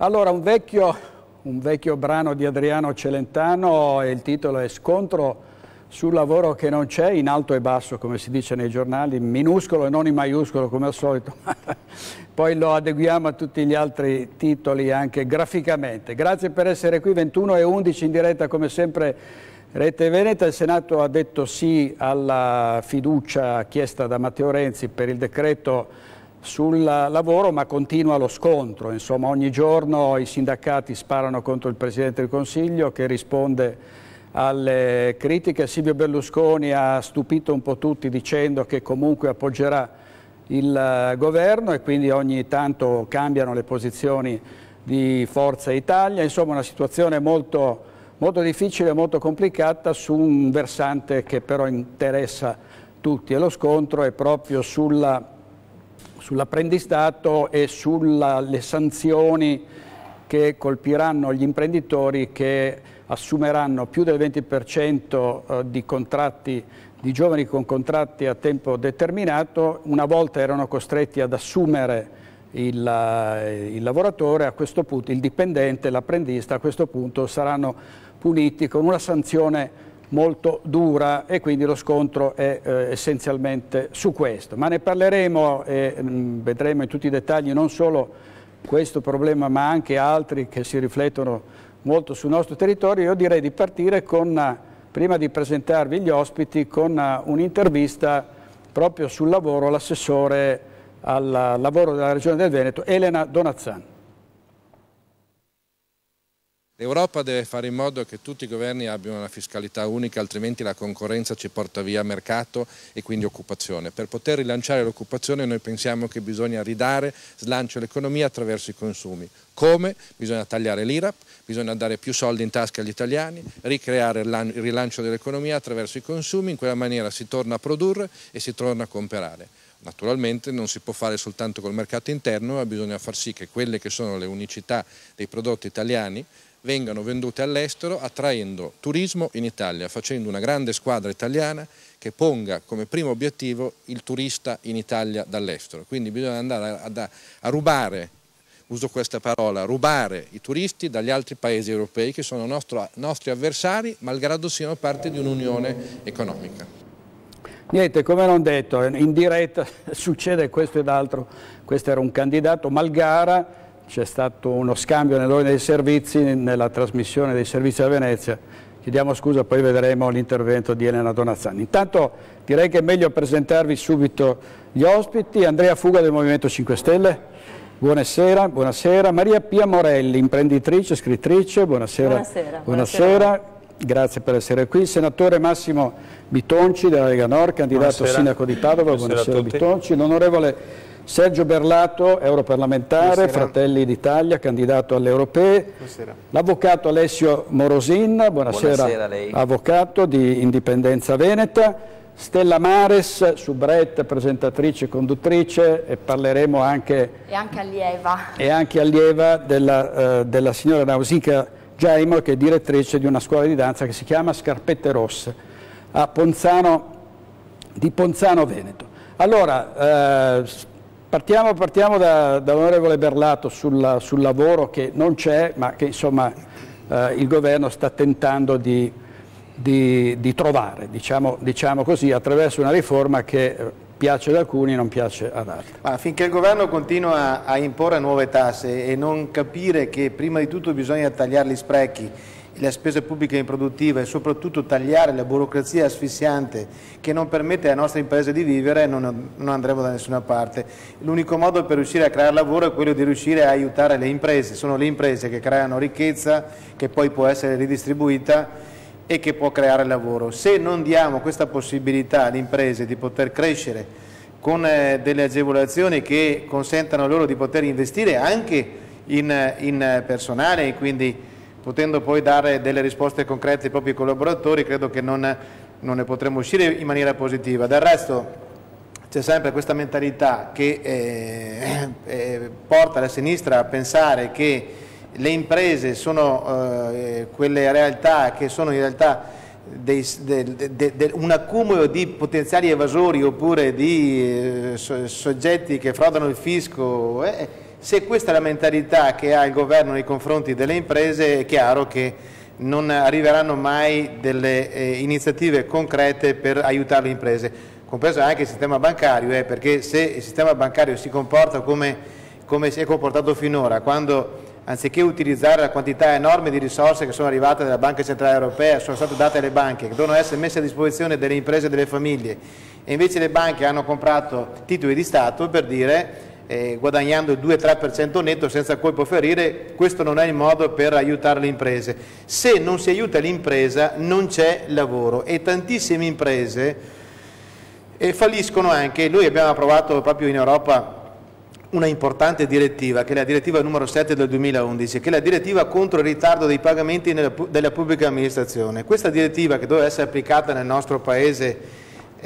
Allora, un vecchio brano di Adriano Celentano, e il titolo è Scontro sul lavoro che non c'è, in alto e basso, come si dice nei giornali, minuscolo e non in maiuscolo come al solito, poi lo adeguiamo a tutti gli altri titoli anche graficamente. Grazie per essere qui, 21:11 in diretta come sempre Rete Veneta. Il Senato ha detto sì alla fiducia chiesta da Matteo Renzi per il decreto sul lavoro, ma continua lo scontro. Insomma, ogni giorno i sindacati sparano contro il Presidente del Consiglio che risponde alle critiche. Silvio Berlusconi ha stupito un po' tutti dicendo che comunque appoggerà il governo e quindi ogni tanto cambiano le posizioni di Forza Italia. Insomma, una situazione molto difficile, molto complicata su un versante che però interessa tutti, e lo scontro è proprio sull'apprendistato e sulle sanzioni che colpiranno gli imprenditori che assumeranno più del 20% di giovani con contratti a tempo determinato. Una volta erano costretti ad assumere il lavoratore, a questo punto il dipendente, l'apprendista, a questo punto saranno puniti con una sanzione molto dura, e quindi lo scontro è essenzialmente su questo. Ma ne parleremo e vedremo in tutti i dettagli non solo questo problema ma anche altri che si riflettono molto sul nostro territorio. Io direi di partire prima di presentarvi gli ospiti, con un'intervista proprio sul lavoro all'assessore al lavoro della Regione del Veneto, Elena Donazzan. L'Europa deve fare in modo che tutti i governi abbiano una fiscalità unica, altrimenti la concorrenza ci porta via mercato e quindi occupazione. Per poter rilanciare l'occupazione noi pensiamo che bisogna ridare slancio all'economia attraverso i consumi. Come? Bisogna tagliare l'IRAP, bisogna dare più soldi in tasca agli italiani, ricreare il rilancio dell'economia attraverso i consumi. In quella maniera si torna a produrre e si torna a comprare. Naturalmente non si può fare soltanto col mercato interno, ma bisogna far sì che quelle che sono le unicità dei prodotti italiani vengano vendute all'estero, attraendo turismo in Italia, facendo una grande squadra italiana che ponga come primo obiettivo il turista in Italia dall'estero. Quindi bisogna andare a rubare, uso questa parola, rubare i turisti dagli altri paesi europei che sono nostri avversari, malgrado siano parte di un'unione economica. Niente, come non detto, in diretta succede questo ed altro. Questo era un candidato Malgara. C'è stato uno scambio nell'ordine dei servizi nella trasmissione dei servizi a Venezia. Chiediamo scusa, poi vedremo l'intervento di Elena Donazzan. Intanto direi che è meglio presentarvi subito gli ospiti. Andrea Fuga del Movimento 5 Stelle, buonasera. Buonasera. Maria Pia Morelli, imprenditrice, scrittrice, buonasera. Buonasera. Grazie per essere qui. Senatore Massimo Bitonci della Lega Nord, candidato sindaco di Padova, buonasera Bitonci. L'onorevole Sergio Berlato, europarlamentare, buonasera. Fratelli d'Italia, candidato alle europee. L'avvocato Alessio Morosin, buonasera lei. Avvocato di Indipendenza Veneta. Stella Mares, soubrette, presentatrice e conduttrice, e parleremo anche... E anche allieva. E anche allieva della signora Nausicaa Giaimo, che è direttrice di una scuola di danza che si chiama Scarpette Rosse, a di Ponzano Veneto. Allora, partiamo dall'onorevole Berlato sul lavoro che non c'è, ma che insomma il governo sta tentando di trovare, diciamo così, attraverso una riforma che piace ad alcuni e non piace ad altri. Ma finché il governo continua a imporre nuove tasse e non capire che prima di tutto bisogna tagliare gli sprechi, le spese pubbliche improduttive e soprattutto tagliare la burocrazia asfissiante che non permette alle nostre imprese di vivere, non andremo da nessuna parte. L'unico modo per riuscire a creare lavoro è quello di riuscire a aiutare le imprese. Sono le imprese che creano ricchezza, che poi può essere ridistribuita e che può creare lavoro. Se non diamo questa possibilità alle imprese di poter crescere con delle agevolazioni che consentano loro di poter investire anche in personale e quindi potendo poi dare delle risposte concrete ai propri collaboratori, credo che non ne potremo uscire in maniera positiva. Del resto c'è sempre questa mentalità che porta la sinistra a pensare che le imprese sono quelle realtà che sono in realtà un accumulo di potenziali evasori oppure di soggetti che frodano il fisco. Se questa è la mentalità che ha il governo nei confronti delle imprese, è chiaro che non arriveranno mai delle iniziative concrete per aiutare le imprese, compreso anche il sistema bancario, perché se il sistema bancario si comporta come si è comportato finora, quando anziché utilizzare la quantità enorme di risorse che sono arrivate dalla Banca Centrale Europea, sono state date alle banche, che devono essere messe a disposizione delle imprese e delle famiglie, e invece le banche hanno comprato titoli di Stato, per dire, guadagnando il 2-3% netto senza colpo ferire, questo non è il modo per aiutare le imprese. Se non si aiuta l'impresa non c'è lavoro, e tantissime imprese falliscono anche. Noi abbiamo approvato proprio in Europa una importante direttiva, che è la direttiva numero 7 del 2011, che è la direttiva contro il ritardo dei pagamenti della pubblica amministrazione. Questa direttiva, che doveva essere applicata nel nostro Paese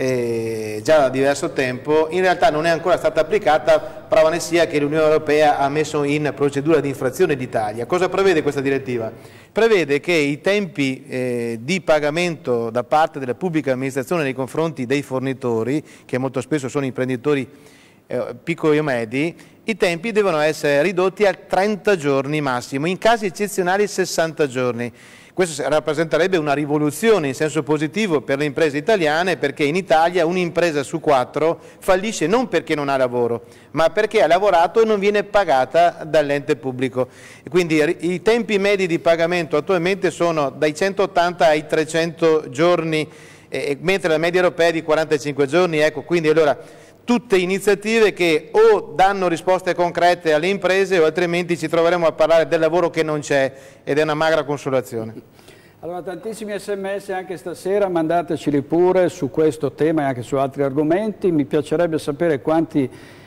già da diverso tempo, in realtà non è ancora stata applicata, prova ne sia che l'Unione Europea ha messo in procedura di infrazione l'Italia. Cosa prevede questa direttiva? Prevede che i tempi di pagamento da parte della pubblica amministrazione nei confronti dei fornitori, che molto spesso sono imprenditori piccoli o medi, i tempi devono essere ridotti a 30 giorni massimo, in casi eccezionali 60 giorni. Questo rappresenterebbe una rivoluzione in senso positivo per le imprese italiane, perché in Italia un'impresa su 4 fallisce non perché non ha lavoro, ma perché ha lavorato e non viene pagata dall'ente pubblico. E quindi i tempi medi di pagamento attualmente sono dai 180 ai 300 giorni, mentre la media europea è di 45 giorni. Ecco, quindi allora tutte iniziative che o danno risposte concrete alle imprese, o altrimenti ci troveremo a parlare del lavoro che non c'è, ed è una magra consolazione. Allora, tantissimi sms anche stasera, mandateceli pure su questo tema e anche su altri argomenti. Mi piacerebbe sapere quanti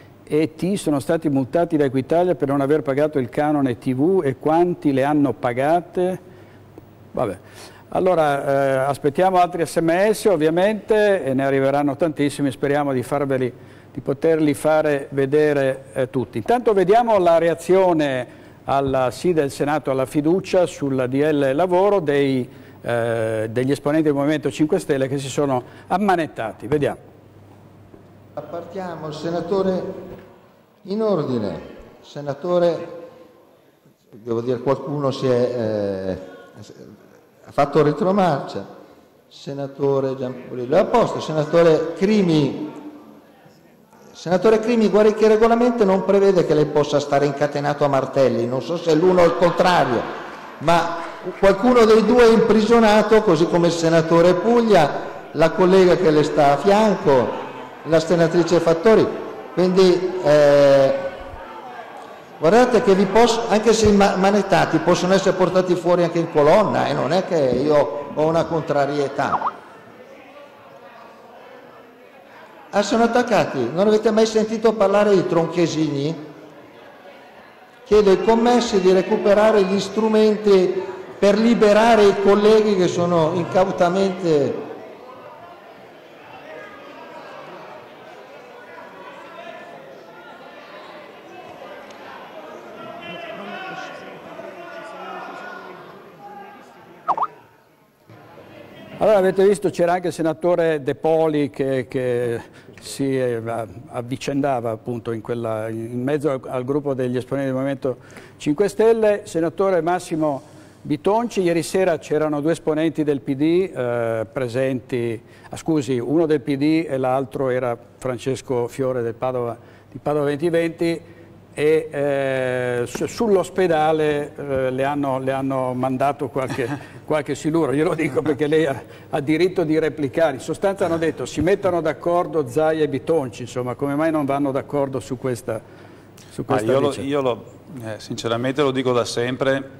ET sono stati multati da Equitalia per non aver pagato il canone TV e quanti le hanno pagate. Vabbè. Allora, aspettiamo altri sms ovviamente, e ne arriveranno tantissimi, speriamo di poterli fare vedere tutti. Intanto vediamo la reazione alla sì del Senato alla fiducia sul DL Lavoro degli esponenti del Movimento 5 Stelle che si sono ammanettati. Vediamo. Partiamo, il senatore in ordine. Senatore, devo dire, qualcuno ha fatto retromarcia. Senatore Giampolillo, a posto. Senatore Crimi. Senatore Crimi, guardi che il regolamento non prevede che lei possa stare incatenato a martelli, non so se è l'uno o il contrario, ma qualcuno dei due è imprigionato, così come il senatore Puglia, la collega che le sta a fianco, la senatrice Fattori, quindi guardate che anche se manettati possono essere portati fuori anche in colonna, e non è che io ho una contrarietà. Ah, sono attaccati? Non avete mai sentito parlare di tronchesini? Chiedo ai commessi di recuperare gli strumenti per liberare i colleghi che sono incautamente... Allora, avete visto, c'era anche il senatore De Poli che si avvicendava appunto in mezzo al gruppo degli esponenti del Movimento 5 Stelle. Senatore Massimo Bitonci, ieri sera c'erano due esponenti del PD presenti, scusi, uno del PD e l'altro era Francesco Fiore di Padova 2020, e sull'ospedale le hanno mandato qualche siluro. Glielo dico perché lei ha diritto di replicare. In sostanza hanno detto si mettano d'accordo Zaia e Bitonci, insomma, come mai non vanno d'accordo su questa io sinceramente lo dico da sempre,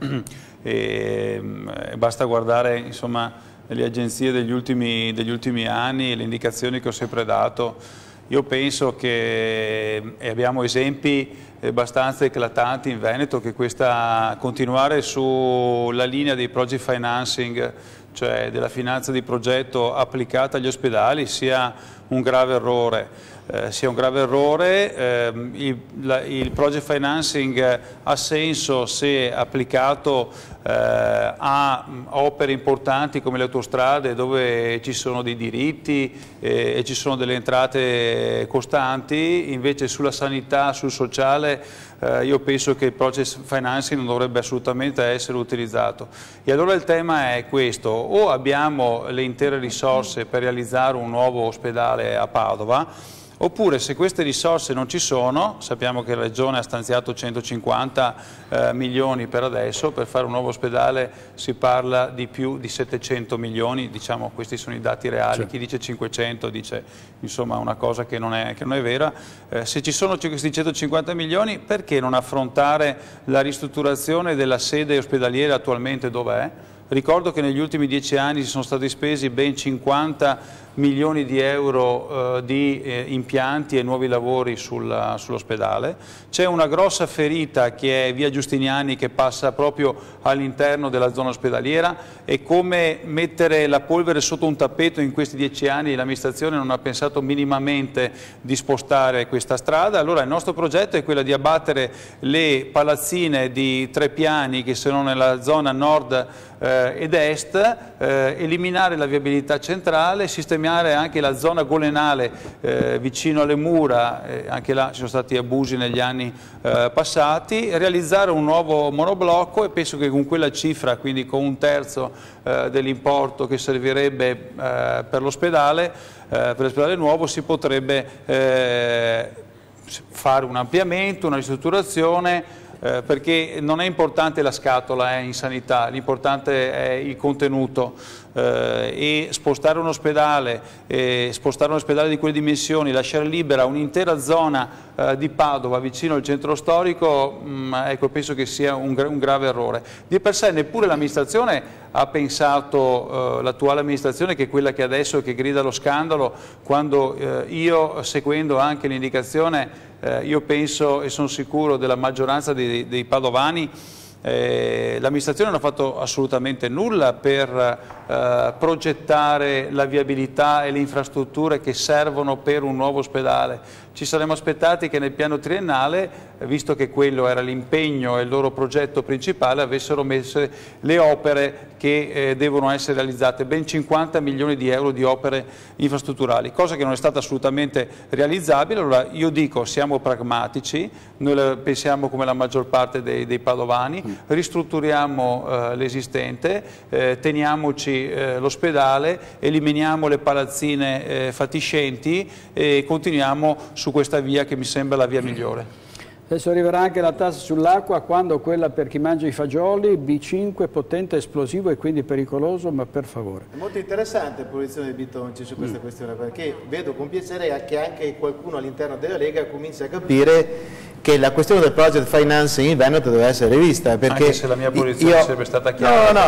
basta guardare, insomma, le agenzie degli ultimi anni e le indicazioni che ho sempre dato. Io penso che abbiamo esempi abbastanza eclatanti in Veneto che continuare sulla linea dei project financing, cioè della finanza di progetto applicata agli ospedali, sia un grave errore. Il project financing ha senso se applicato a opere importanti come le autostrade, dove ci sono dei diritti e ci sono delle entrate costanti. Invece sulla sanità, sul sociale, io penso che il project financing non dovrebbe assolutamente essere utilizzato. E allora il tema è questo: o abbiamo le intere risorse per realizzare un nuovo ospedale a Padova, oppure se queste risorse non ci sono, sappiamo che la Regione ha stanziato 150 milioni per adesso, per fare un nuovo ospedale si parla di più di 700 milioni, diciamo questi sono i dati reali, chi dice 500 dice insomma una cosa che non è vera. Se ci sono questi 150 milioni, perché non affrontare la ristrutturazione della sede ospedaliera attualmente dove è? Ricordo che negli ultimi 10 anni si sono stati spesi ben 50 milioni di euro di impianti e nuovi lavori sull'ospedale. C'è una grossa ferita che è via Giustiniani, che passa proprio all'interno della zona ospedaliera, e come mettere la polvere sotto un tappeto in questi 10 anni l'amministrazione non ha pensato minimamente di spostare questa strada. Allora il nostro progetto è quello di abbattere le palazzine di 3 piani che sono nella zona nord ed est, eliminare la viabilità centrale, sistemare anche la zona golenale vicino alle mura, anche là ci sono stati abusi negli anni passati, realizzare un nuovo monoblocco, e penso che con quella cifra, quindi con 1/3 dell'importo che servirebbe per l'ospedale nuovo, si potrebbe fare un ampliamento, una ristrutturazione, perché non è importante la scatola in sanità, l'importante è il contenuto, e spostare un ospedale di quelle dimensioni, lasciare libera un'intera zona di Padova vicino al centro storico, ecco, penso che sia un grave errore. Di per sé neppure l'amministrazione ha pensato, l'attuale amministrazione, che è quella che adesso che grida allo scandalo, quando io, seguendo anche l'indicazione, io penso e sono sicuro della maggioranza dei padovani, l'amministrazione non ha fatto assolutamente nulla per progettare la viabilità e le infrastrutture che servono per un nuovo ospedale. Ci saremmo aspettati che nel piano triennale, visto che quello era l'impegno e il loro progetto principale, avessero messo le opere che devono essere realizzate, ben 50 milioni di euro di opere infrastrutturali, cosa che non è stata assolutamente realizzabile. Allora io dico, siamo pragmatici, noi pensiamo come la maggior parte dei padovani, ristrutturiamo l'esistente, teniamoci l'ospedale, eliminiamo le palazzine fatiscenti e continuiamo su questa via che mi sembra la via migliore. Adesso arriverà anche la tassa sull'acqua, quando quella per chi mangia i fagioli, B5, potente, esplosivo e quindi pericoloso, ma per favore. È molto interessante la posizione di Bitonci su questa questione, perché vedo con piacere che anche qualcuno all'interno della Lega comincia a capire che la questione del project financing in Veneto deve essere rivista, perché anche se la mia posizione sarebbe stata chiara.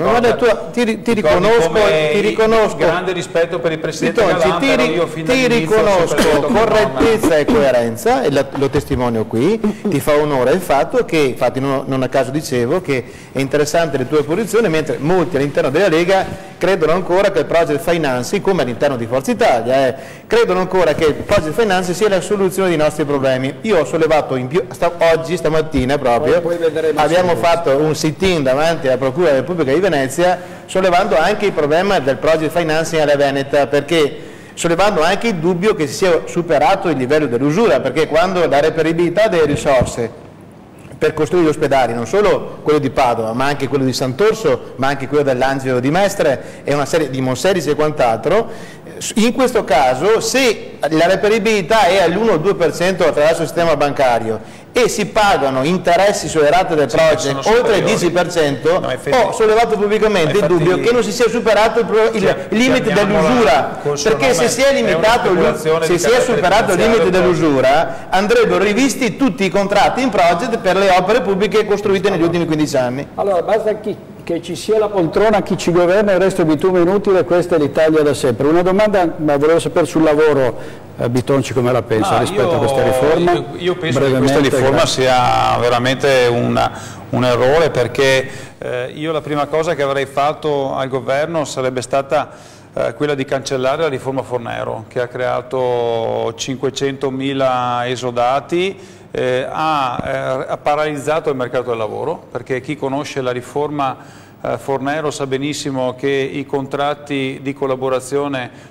Ti riconosco grande rispetto per il Presidente Galan, ti riconosco correttezza e coerenza, e lo testimonio qui. Ti fa onore il fatto che, infatti non a caso dicevo che è interessante le tue posizioni, mentre molti all'interno della Lega credono ancora che il project financing, come all'interno di Forza Italia, credono ancora che il project financing sia la soluzione dei nostri problemi. Io ho sollevato oggi, stamattina proprio, abbiamo fatto un sit-in davanti alla Procura della Repubblica di Venezia, sollevando anche il problema del project financing alla Veneta, perché sollevando anche il dubbio che si sia superato il livello dell'usura, perché quando la reperibilità delle risorse per costruire gli ospedali, non solo quello di Padova, ma anche quello di Sant'Orso, ma anche quello dell'Angelo di Mestre e una serie di Monselice e quant'altro, in questo caso se la reperibilità è all'1-2% attraverso il sistema bancario e si pagano interessi sulle rate del project oltre il 10%, ho sollevato pubblicamente il dubbio che non si sia superato il limite dell'usura, perché se si è superato il limite dell'usura andrebbero rivisti tutti i contratti in project per le opere pubbliche costruite negli ultimi 15 anni. Allora basta che ci sia la poltrona, chi ci governa, il resto è bitume inutile, questa è l'Italia da sempre. Una domanda, ma volevo sapere sul lavoro, Bitonci come la pensa rispetto a questa riforma? Io penso che questa riforma sia veramente un errore, perché io la prima cosa che avrei fatto al governo sarebbe stata quella di cancellare la riforma Fornero, che ha creato 500.000 esodati, ha paralizzato il mercato del lavoro, perché chi conosce la riforma Fornero sa benissimo che i contratti di collaborazione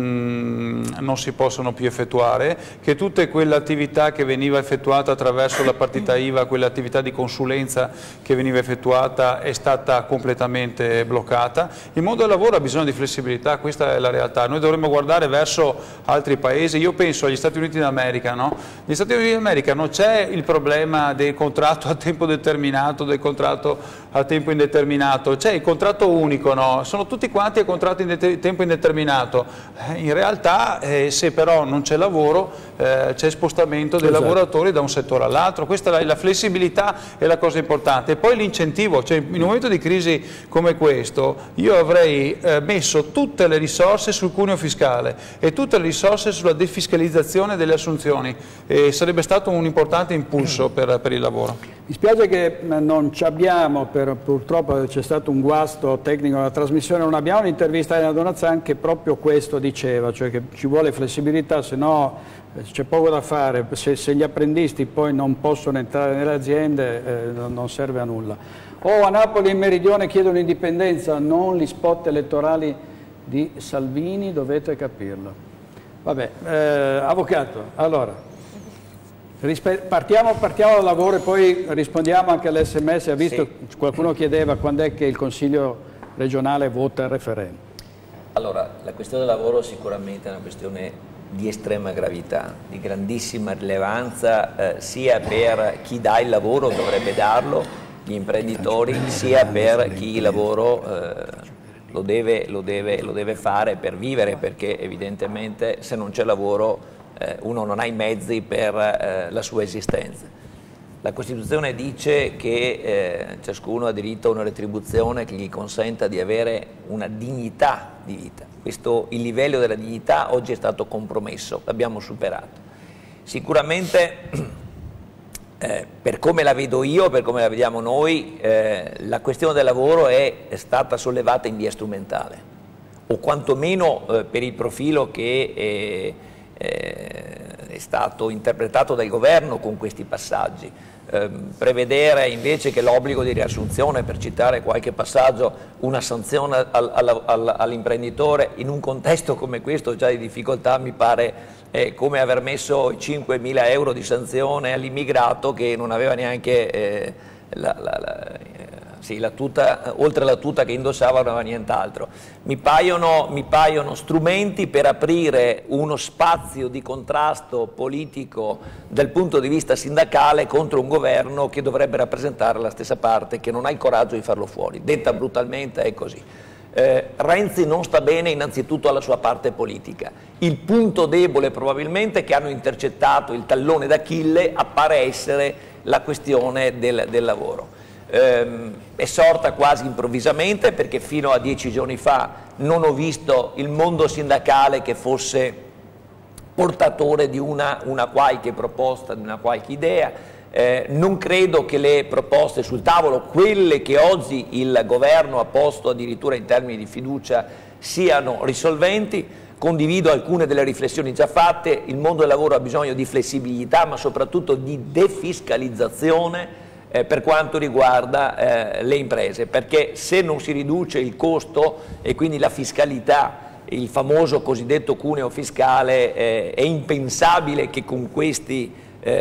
non si possono più effettuare, che tutte quelle attività che veniva effettuata attraverso la partita IVA, quell'attività di consulenza che veniva effettuata è stata completamente bloccata. Il mondo del lavoro ha bisogno di flessibilità, questa è la realtà. Noi dovremmo guardare verso altri paesi, io penso agli Stati Uniti d'America, no? Negli Stati Uniti d'America non c'è il problema del contratto a tempo determinato, del contratto a tempo indeterminato, c'è il contratto unico, no? Sono tutti quanti a contratto tempo indeterminato. In realtà se però non c'è lavoro c'è spostamento dei lavoratori da un settore all'altro, questa è la flessibilità, è la cosa importante. E poi l'incentivo, cioè in un momento di crisi come questo io avrei messo tutte le risorse sul cuneo fiscale e tutte le risorse sulla defiscalizzazione delle assunzioni, e sarebbe stato un importante impulso per il lavoro. Mi spiace che non ci abbiamo, purtroppo c'è stato un guasto tecnico nella trasmissione, non abbiamo l'intervista di Donazzan che proprio questo diceva, cioè che ci vuole flessibilità, se no c'è poco da fare, se gli apprendisti poi non possono entrare nelle aziende non serve a nulla. A Napoli e in Meridione chiedono indipendenza, non gli spot elettorali di Salvini, dovete capirlo. Vabbè, avvocato, allora... Partiamo dal lavoro e poi rispondiamo anche all'SMS. Ha visto, sì. Qualcuno chiedeva quando è che il Consiglio regionale vota il referendum. Allora, la questione del lavoro sicuramente è una questione di estrema gravità, di grandissima rilevanza, sia per chi dà il lavoro, dovrebbe darlo, gli imprenditori, sia per chi il lavoro lo deve fare per vivere, perché evidentemente se non c'è lavoro uno non ha i mezzi per la sua esistenza. La Costituzione dice che ciascuno ha diritto a una retribuzione che gli consenta di avere una dignità di vita. Il livello della dignità oggi è stato compromesso, l'abbiamo superato. Sicuramente, per come la vedo io, per come la vediamo noi, la questione del lavoro è stata sollevata in via strumentale, o quantomeno per il profilo che è stato interpretato dal governo con questi passaggi. Prevedere invece che l'obbligo di riassunzione, per citare qualche passaggio, una sanzione all'imprenditore in un contesto come questo già di difficoltà, mi pare come aver messo 5.000 euro di sanzione all'immigrato che non aveva neanche la tuta, oltre alla tuta che indossava non aveva nient'altro. Mi paiono strumenti per aprire uno spazio di contrasto politico dal punto di vista sindacale contro un governo che dovrebbe rappresentare la stessa parte, che non ha il coraggio di farlo fuori. Detta brutalmente è così. Renzi non sta bene innanzitutto alla sua parte politica. Il punto debole probabilmente che hanno intercettato, il tallone d'Achille, appare essere la questione del lavoro. È sorta quasi improvvisamente, perché fino a 10 giorni fa non ho visto il mondo sindacale che fosse portatore di una qualche proposta, di una qualche idea. Non credo che le proposte sul tavolo, quelle che oggi il governo ha posto addirittura in termini di fiducia, siano risolventi. Condivido alcune delle riflessioni già fatte. Il mondo del lavoro ha bisogno di flessibilità, ma soprattutto di defiscalizzazione per quanto riguarda le imprese, perché se non si riduce il costo e quindi la fiscalità, il famoso cosiddetto cuneo fiscale, è impensabile che con questi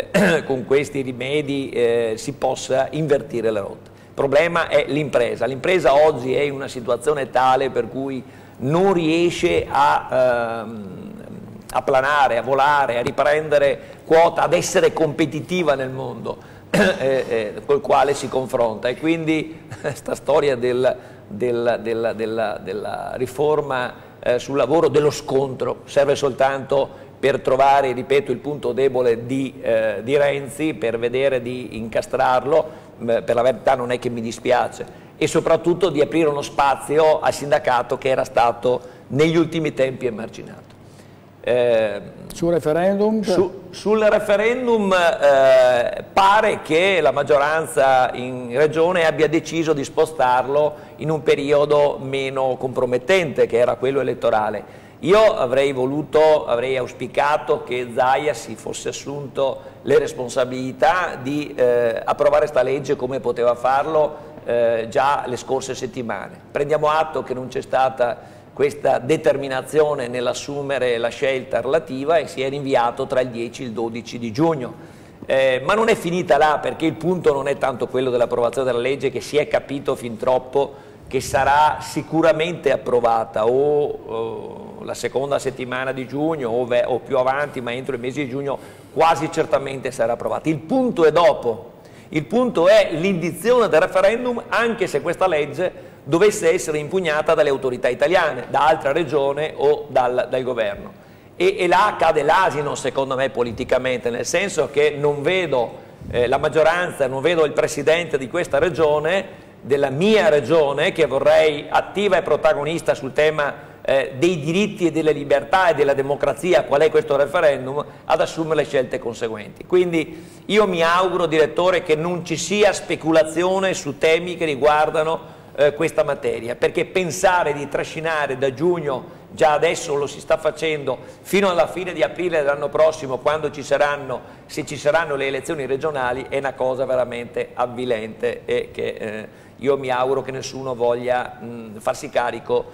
rimedi si possa invertire la rotta. Il problema è l'impresa. L'impresa oggi è in una situazione tale per cui non riesce a planare, a volare, a riprendere quota, ad essere competitiva nel mondo col quale si confronta, e quindi questa storia della riforma sul lavoro, dello scontro, serve soltanto per trovare, ripeto, il punto debole di Renzi, per vedere di incastrarlo. Per la verità non è che mi dispiace, e soprattutto di aprire uno spazio al sindacato che era stato negli ultimi tempi emarginato. Sul referendum? Sul referendum pare che la maggioranza in regione abbia deciso di spostarlo in un periodo meno compromettente, che era quello elettorale. Io avrei auspicato che Zaia si fosse assunto le responsabilità di approvare sta legge come poteva farlo già le scorse settimane. Prendiamo atto che non c'è stata questa determinazione nell'assumere la scelta relativa e si è rinviato tra il 10 e il 12 di giugno. Ma non è finita là, perché il punto non è tanto quello dell'approvazione della legge, che si è capito fin troppo che sarà sicuramente approvata o la seconda settimana di giugno o più avanti, ma entro il mese di giugno quasi certamente sarà approvata. Il punto è dopo, il punto è l'indizione del referendum, anche se questa legge dovesse essere impugnata dalle autorità italiane, da altra regione o dal governo. E là cade l'asino, secondo me, politicamente, nel senso che non vedo la maggioranza, non vedo il presidente di questa regione, della mia regione, che vorrei attiva e protagonista sul tema dei diritti e delle libertà e della democrazia, qual è questo referendum, ad assumere le scelte conseguenti. Quindi io mi auguro, direttore, che non ci sia speculazione su temi che riguardano questa materia, perché pensare di trascinare da giugno, già adesso lo si sta facendo, fino alla fine di aprile dell'anno prossimo, quando se ci saranno le elezioni regionali, è una cosa veramente avvilente e che io mi auguro che nessuno voglia farsi carico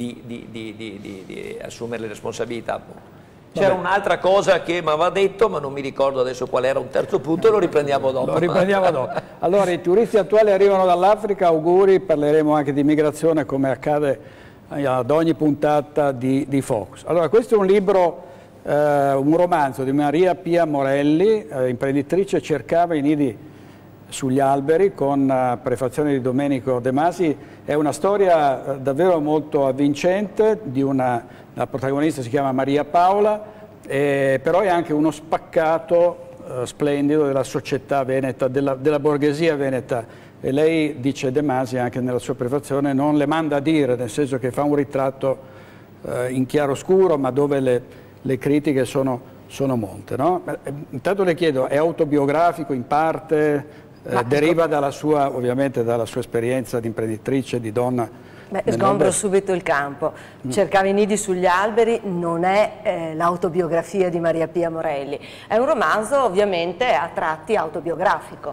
di assumere le responsabilità. C'era un'altra cosa che mi aveva detto, ma non mi ricordo adesso qual era, un terzo punto, e lo riprendiamo dopo. Lo riprendiamo dopo. Allora, i turisti attuali arrivano dall'Africa, auguri, parleremo anche di migrazione come accade ad ogni puntata di Focus. Allora, questo è un libro, un romanzo di Maria Pia Morelli, imprenditrice, cercava i nidi sugli alberi, con prefazione di Domenico De Masi. È una storia davvero molto avvincente, la protagonista si chiama Maria Paola, però è anche uno spaccato splendido della società veneta, della borghesia veneta, e lei, dice De Masi anche nella sua prefazione, non le manda a dire, nel senso che fa un ritratto in chiaroscuro, ma dove le critiche sono molte, no? Intanto le chiedo, è autobiografico in parte? Deriva ovviamente dalla sua esperienza di imprenditrice, di donna? Sgombro subito il campo. Cercava i nidi sugli alberi non è l'autobiografia di Maria Pia Morelli, è un romanzo ovviamente a tratti autobiografico.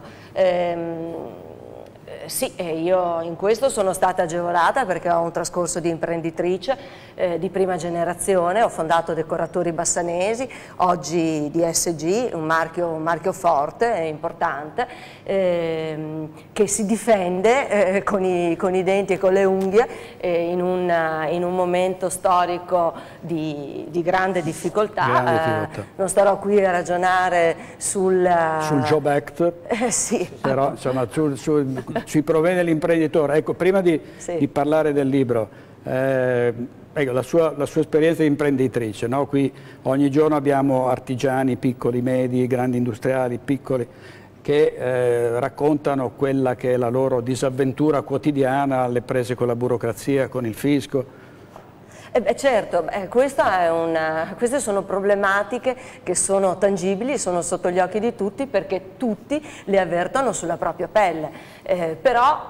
Sì, io in questo sono stata agevolata perché ho un trascorso di imprenditrice di prima generazione, ho fondato Decoratori Bassanesi, oggi DSG, un marchio forte e importante, che si difende con i denti e con le unghie in un momento storico di grande difficoltà. Non starò qui a ragionare sul Job Act, sì. Però insomma sui problemi dell'imprenditore. Ecco, prima di parlare del libro, ecco, la sua esperienza di imprenditrice, no? Qui ogni giorno abbiamo artigiani piccoli, medi, grandi industriali, piccoli, che raccontano quella che è la loro disavventura quotidiana alle prese con la burocrazia, con il fisco. Certo, queste sono problematiche che sono tangibili, sono sotto gli occhi di tutti, perché tutti le avvertono sulla propria pelle. Però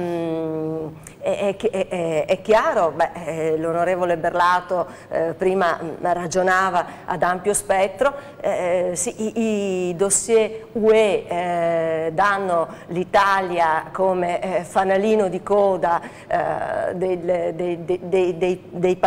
è chiaro, l'onorevole Berlato prima ragionava ad ampio spettro, sì, i dossier UE danno l'Italia come fanalino di coda dei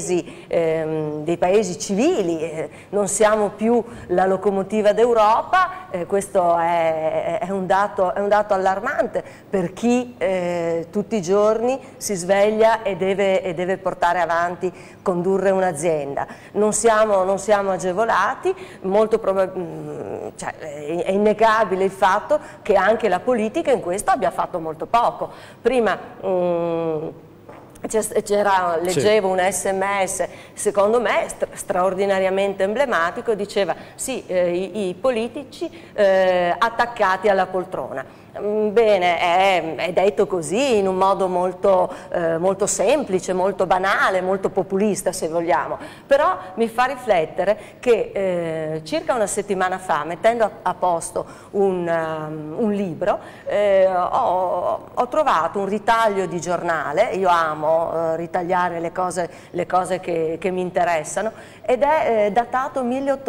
paesi civili, non siamo più la locomotiva d'Europa, questo è un dato allarmante per chi tutti i giorni si sveglia e deve portare avanti, condurre un'azienda. Non siamo agevolati, cioè, è innegabile il fatto che anche la politica in questo abbia fatto molto poco. Prima leggevo un SMS, secondo me straordinariamente emblematico, diceva sì, i politici attaccati alla poltrona. Bene, è detto così, in un modo molto, molto semplice, molto banale, molto populista se vogliamo, però mi fa riflettere che circa una settimana fa, mettendo a posto un libro, ho trovato un ritaglio di giornale. Io amo ritagliare le cose che mi interessano, ed è datato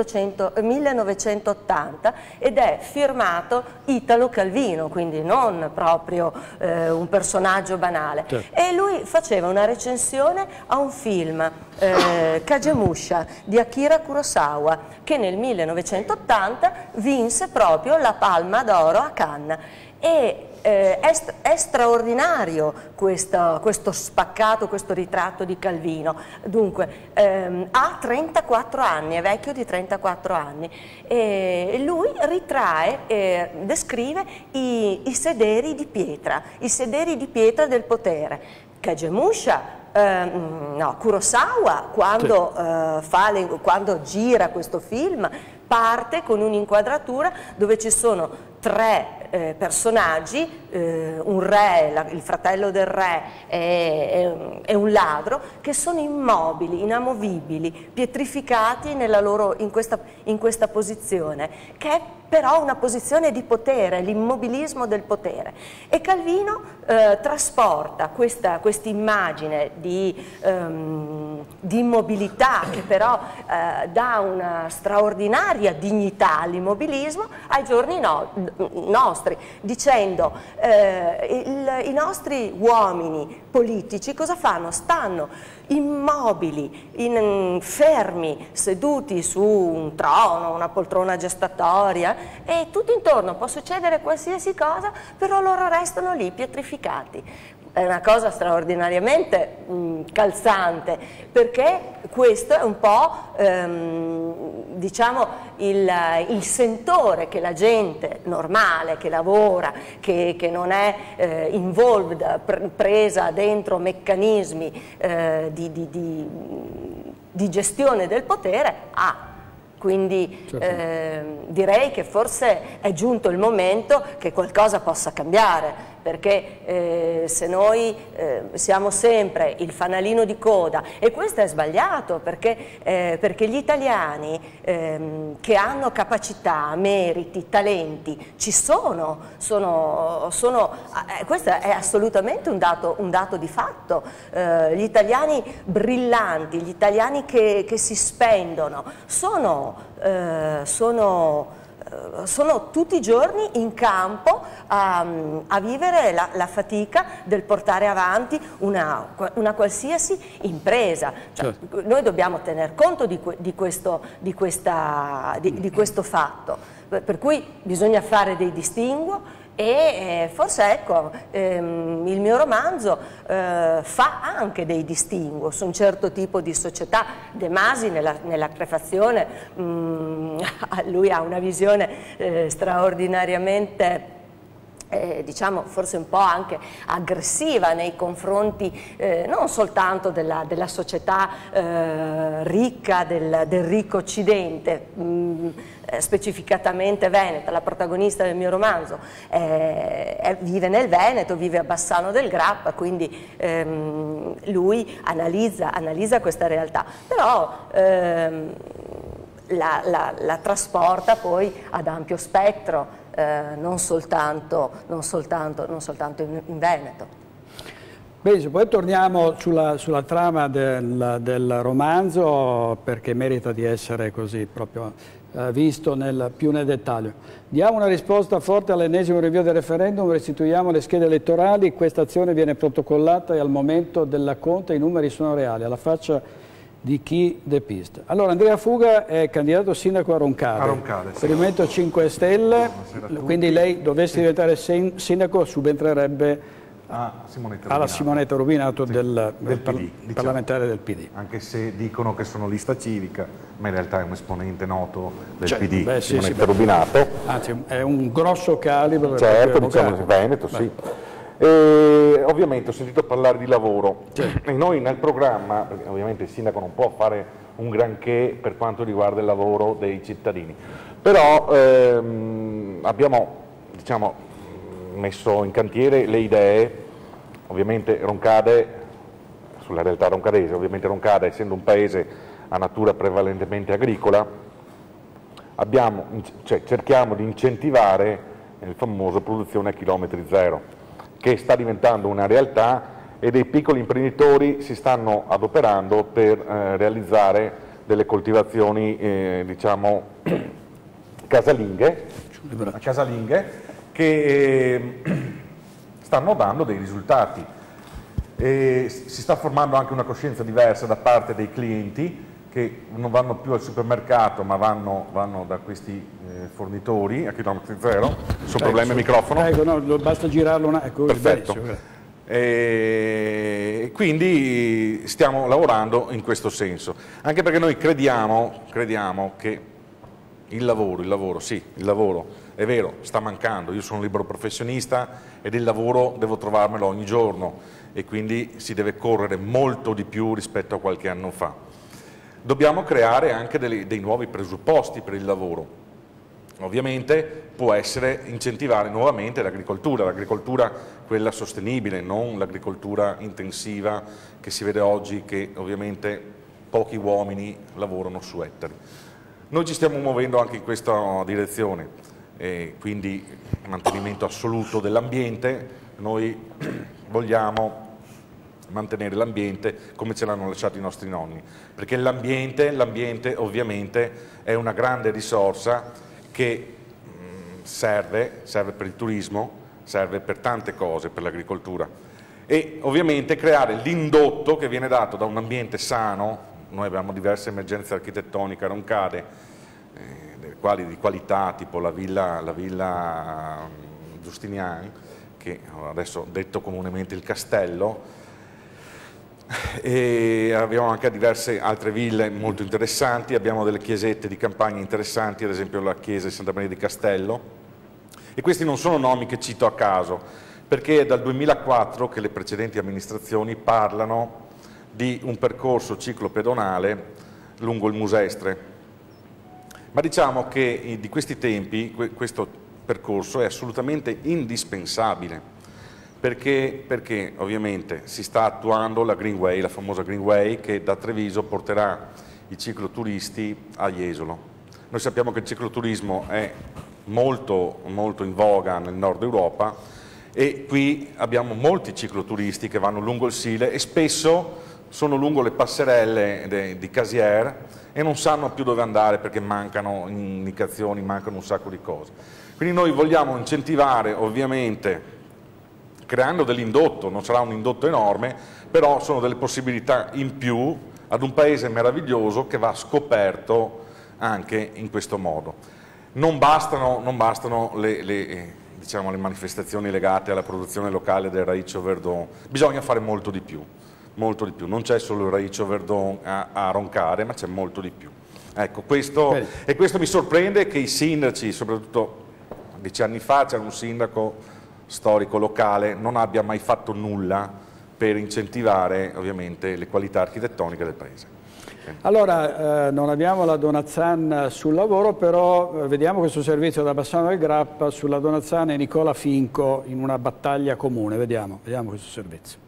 1980 ed è firmato Italo Calvino, quindi non proprio un personaggio banale. Certo. E lui faceva una recensione a un film, Kagemusha, di Akira Kurosawa, che nel 1980 vinse proprio la Palma d'Oro a Cannes. E è straordinario questo spaccato, questo ritratto di Calvino. Dunque, ha 34 anni, è vecchio di 34 anni, e lui ritrae, descrive i sederi di pietra del potere. Kagemusha, Kurosawa, quando gira questo film, parte con un'inquadratura dove ci sono 3 personaggi, un re, il fratello del re e un ladro, che sono immobili, inamovibili, pietrificati in questa posizione, che è però una posizione di potere, l'immobilismo del potere. E Calvino trasporta questa immagine di immobilità, che però dà una straordinaria dignità all'immobilismo, ai giorni nostri, dicendo i nostri uomini politici cosa fanno? Stanno immobili, fermi, seduti su un trono, una poltrona gestatoria, e tutto intorno può succedere qualsiasi cosa, però loro restano lì pietrificati. È una cosa straordinariamente calzante, perché questo è un po' diciamo il sentore che la gente normale, che lavora, che non è involved, presa dentro meccanismi di gestione del potere, ha. Quindi direi che forse è giunto il momento che qualcosa possa cambiare, perché se noi siamo sempre il fanalino di coda, e questo è sbagliato, perché gli italiani che hanno capacità, meriti, talenti ci sono, questo è assolutamente un dato di fatto. Gli italiani brillanti, gli italiani che si spendono, sono tutti i giorni in campo a vivere la fatica del portare avanti una qualsiasi impresa. Cioè, certo. Noi dobbiamo tener conto di questo fatto, per cui bisogna fare dei distinguo. E forse, ecco, il mio romanzo fa anche dei distinguo su un certo tipo di società. De Masi nella prefazione, lui ha una visione straordinariamente diciamo forse un po' anche aggressiva nei confronti non soltanto della società ricca, del ricco occidente, specificatamente veneta. La protagonista del mio romanzo vive nel Veneto, vive a Bassano del Grappa, quindi lui analizza questa realtà, però la trasporta poi ad ampio spettro, non soltanto in Veneto. Bene, poi torniamo sulla trama del romanzo, perché merita di essere così proprio visto più nel dettaglio. Diamo una risposta forte all'ennesimo rinvio del referendum, restituiamo le schede elettorali, questa azione viene protocollata e al momento della conta i numeri sono reali, alla faccia di chi depista. Allora, Andrea Fuga è candidato sindaco a Roncade, sì. Per il Movimento 5 Stelle, quindi lei dovesse diventare sindaco subentrerebbe alla Simonetta Rubinato del parlamentare del PD. Anche se dicono che sono lista civica, ma in realtà è un esponente noto del PD, beh, Simonetta Rubinato. Anzi, è un grosso calibro. Certo, diciamo in Veneto, sì. E ovviamente ho sentito parlare di lavoro, e noi nel programma, perché ovviamente il sindaco non può fare un granché per quanto riguarda il lavoro dei cittadini, però abbiamo, diciamo, messo in cantiere le idee. Ovviamente Roncade, sulla realtà roncadese, ovviamente Roncade essendo un paese a natura prevalentemente agricola, cerchiamo di incentivare il famoso produzione a chilometri zero, che sta diventando una realtà e dei piccoli imprenditori si stanno adoperando per realizzare delle coltivazioni diciamo casalinghe che stanno dando dei risultati. Si sta formando anche una coscienza diversa da parte dei clienti che non vanno più al supermercato ma vanno da questi fornitori a chilometri zero. Sono problemi al microfono? Ecco, no, basta girarlo una... Ecco, perfetto. Quindi stiamo lavorando in questo senso, anche perché noi crediamo che il lavoro è vero, sta mancando. Io sono libero professionista ed il lavoro devo trovarmelo ogni giorno e quindi si deve correre molto di più rispetto a qualche anno fa. Dobbiamo creare anche dei nuovi presupposti per il lavoro. Ovviamente può essere incentivare nuovamente l'agricoltura quella sostenibile, non l'agricoltura intensiva che si vede oggi, che ovviamente pochi uomini lavorano su ettari. Noi ci stiamo muovendo anche in questa direzione, quindi mantenimento assoluto dell'ambiente. Noi vogliamo mantenere l'ambiente come ce l'hanno lasciato i nostri nonni, perché l'ambiente ovviamente è una grande risorsa che serve per il turismo, serve per tante cose, per l'agricoltura, e ovviamente creare l'indotto che viene dato da un ambiente sano. Noi abbiamo diverse emergenze architettoniche a Roncade, quali di qualità, tipo la villa Giustiniani, che adesso detto comunemente il castello, e abbiamo anche diverse altre ville molto interessanti. Abbiamo delle chiesette di campagna interessanti, ad esempio la chiesa di Santa Maria di Castello, e questi non sono nomi che cito a caso, perché è dal 2004 che le precedenti amministrazioni parlano di un percorso ciclopedonale lungo il Musestre, ma diciamo che di questi tempi questo percorso è assolutamente indispensabile. Perché ovviamente si sta attuando la Green Way, la famosa Green Way, che da Treviso porterà i cicloturisti a Jesolo. Noi sappiamo che il cicloturismo è molto in voga nel nord Europa e qui abbiamo molti cicloturisti che vanno lungo il Sile e spesso sono lungo le passerelle di Casier e non sanno più dove andare perché mancano indicazioni, mancano un sacco di cose. Quindi noi vogliamo incentivare ovviamente creando dell'indotto, non sarà un indotto enorme, però sono delle possibilità in più ad un paese meraviglioso che va scoperto anche in questo modo. Non bastano le manifestazioni legate alla produzione locale del Raicio Verdon, bisogna fare molto di più, non c'è solo il Raicio Verdon a Roncade, ma c'è molto di più. Ecco, questo mi sorprende che i sindaci, soprattutto 10 anni fa c'era un sindaco storico locale, non abbia mai fatto nulla per incentivare ovviamente le qualità architettoniche del paese. Allora, non abbiamo la Donazzan sul lavoro, però vediamo questo servizio da Bassano del Grappa sulla Donazzan e Nicola Finco in una battaglia comune. Vediamo questo servizio.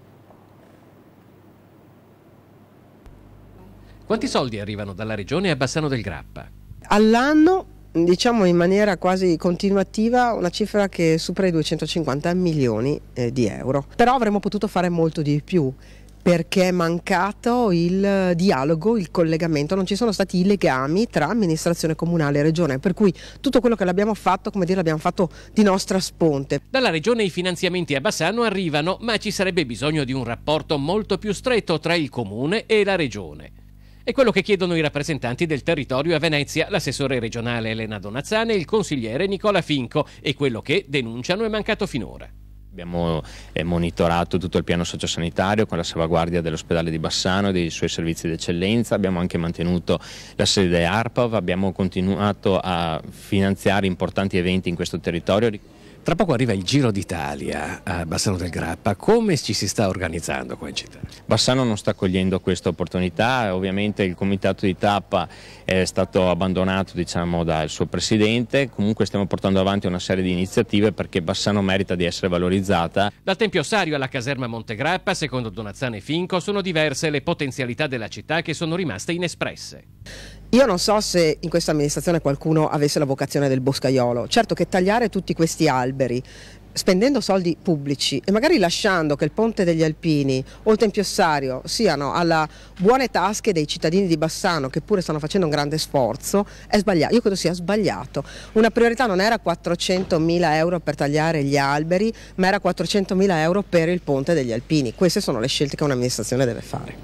Quanti soldi arrivano dalla Regione a Bassano del Grappa? All'anno, diciamo in maniera quasi continuativa, una cifra che supera i 250 milioni di euro. Però avremmo potuto fare molto di più, perché è mancato il dialogo, il collegamento, non ci sono stati i legami tra amministrazione comunale e regione, per cui tutto quello che l'abbiamo fatto, come dire, l'abbiamo fatto di nostra sponte. Dalla regione i finanziamenti a Bassano arrivano, ma ci sarebbe bisogno di un rapporto molto più stretto tra il comune e la regione. È quello che chiedono i rappresentanti del territorio a Venezia, l'assessore regionale Elena Donazzan e il consigliere Nicola Finco, e quello che denunciano è mancato finora. Abbiamo monitorato tutto il piano sociosanitario con la salvaguardia dell'ospedale di Bassano e dei suoi servizi d'eccellenza, abbiamo anche mantenuto la sede ARPAV, abbiamo continuato a finanziare importanti eventi in questo territorio. Tra poco arriva il Giro d'Italia a Bassano del Grappa, come ci si sta organizzando qua in città? Bassano non sta cogliendo questa opportunità, ovviamente il comitato di tappa è stato abbandonato, diciamo, dal suo presidente, comunque stiamo portando avanti una serie di iniziative perché Bassano merita di essere valorizzata. Dal Tempio Ossario alla caserma Montegrappa, secondo Donazzano e Finco, sono diverse le potenzialità della città che sono rimaste inespresse. Io non so se in questa amministrazione qualcuno avesse la vocazione del boscaiolo. Certo che tagliare tutti questi alberi, spendendo soldi pubblici e magari lasciando che il Ponte degli Alpini o il Tempio Ossario siano alle buone tasche dei cittadini di Bassano, che pure stanno facendo un grande sforzo, è sbagliato. Io credo sia sbagliato. Una priorità non era 400.000 euro per tagliare gli alberi, ma era 400.000 euro per il Ponte degli Alpini. Queste sono le scelte che un'amministrazione deve fare.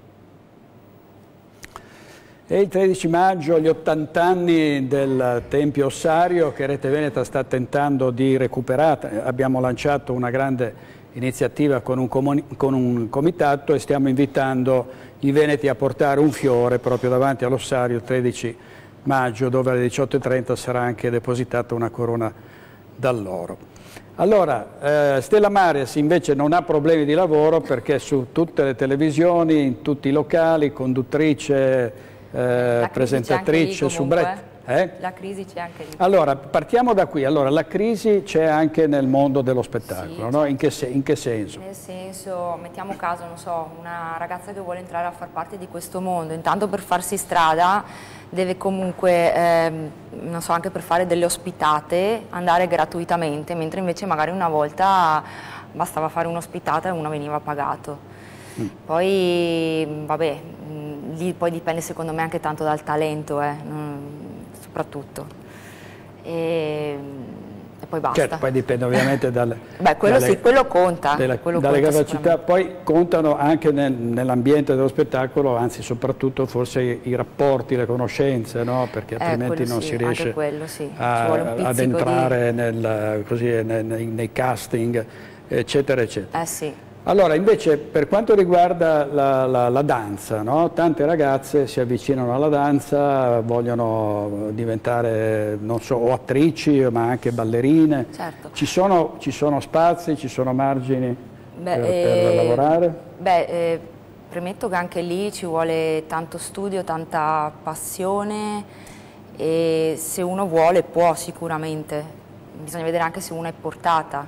E il 13 maggio gli 80 anni del Tempio Ossario che Rete Veneta sta tentando di recuperare. Abbiamo lanciato una grande iniziativa con un comitato e stiamo invitando i veneti a portare un fiore proprio davanti all'Ossario il 13 maggio, dove alle 18:30 sarà anche depositata una corona d'alloro. Allora, Stella Maris invece non ha problemi di lavoro perché su tutte le televisioni, in tutti i locali, conduttrice, presentatrice su La crisi c'è anche lì. Allora, partiamo da qui. Allora, la crisi c'è anche nel mondo dello spettacolo, sì, no? In che senso? Nel senso, mettiamo caso, non so, una ragazza che vuole entrare a far parte di questo mondo, intanto per farsi strada deve comunque, non so, anche per fare delle ospitate, andare gratuitamente, mentre invece magari una volta bastava fare un'ospitata e uno veniva pagato. Poi, vabbè, lì poi dipende secondo me anche tanto dal talento, soprattutto. E poi basta. Certo, poi dipende ovviamente dalle quello conta. Dalle capacità, poi contano anche nell'ambiente dello spettacolo, anzi soprattutto forse i rapporti, le conoscenze, no? Perché altrimenti non si riesce ad entrare nei casting, eccetera, eccetera. Sì. Allora, invece, per quanto riguarda la danza, no? Tante ragazze si avvicinano alla danza, vogliono diventare, non so, o attrici, ma anche ballerine. Certo. Ci sono spazi, ci sono margini per lavorare? Premetto che anche lì ci vuole tanto studio, tanta passione e se uno vuole può sicuramente. Bisogna vedere anche se uno è portata.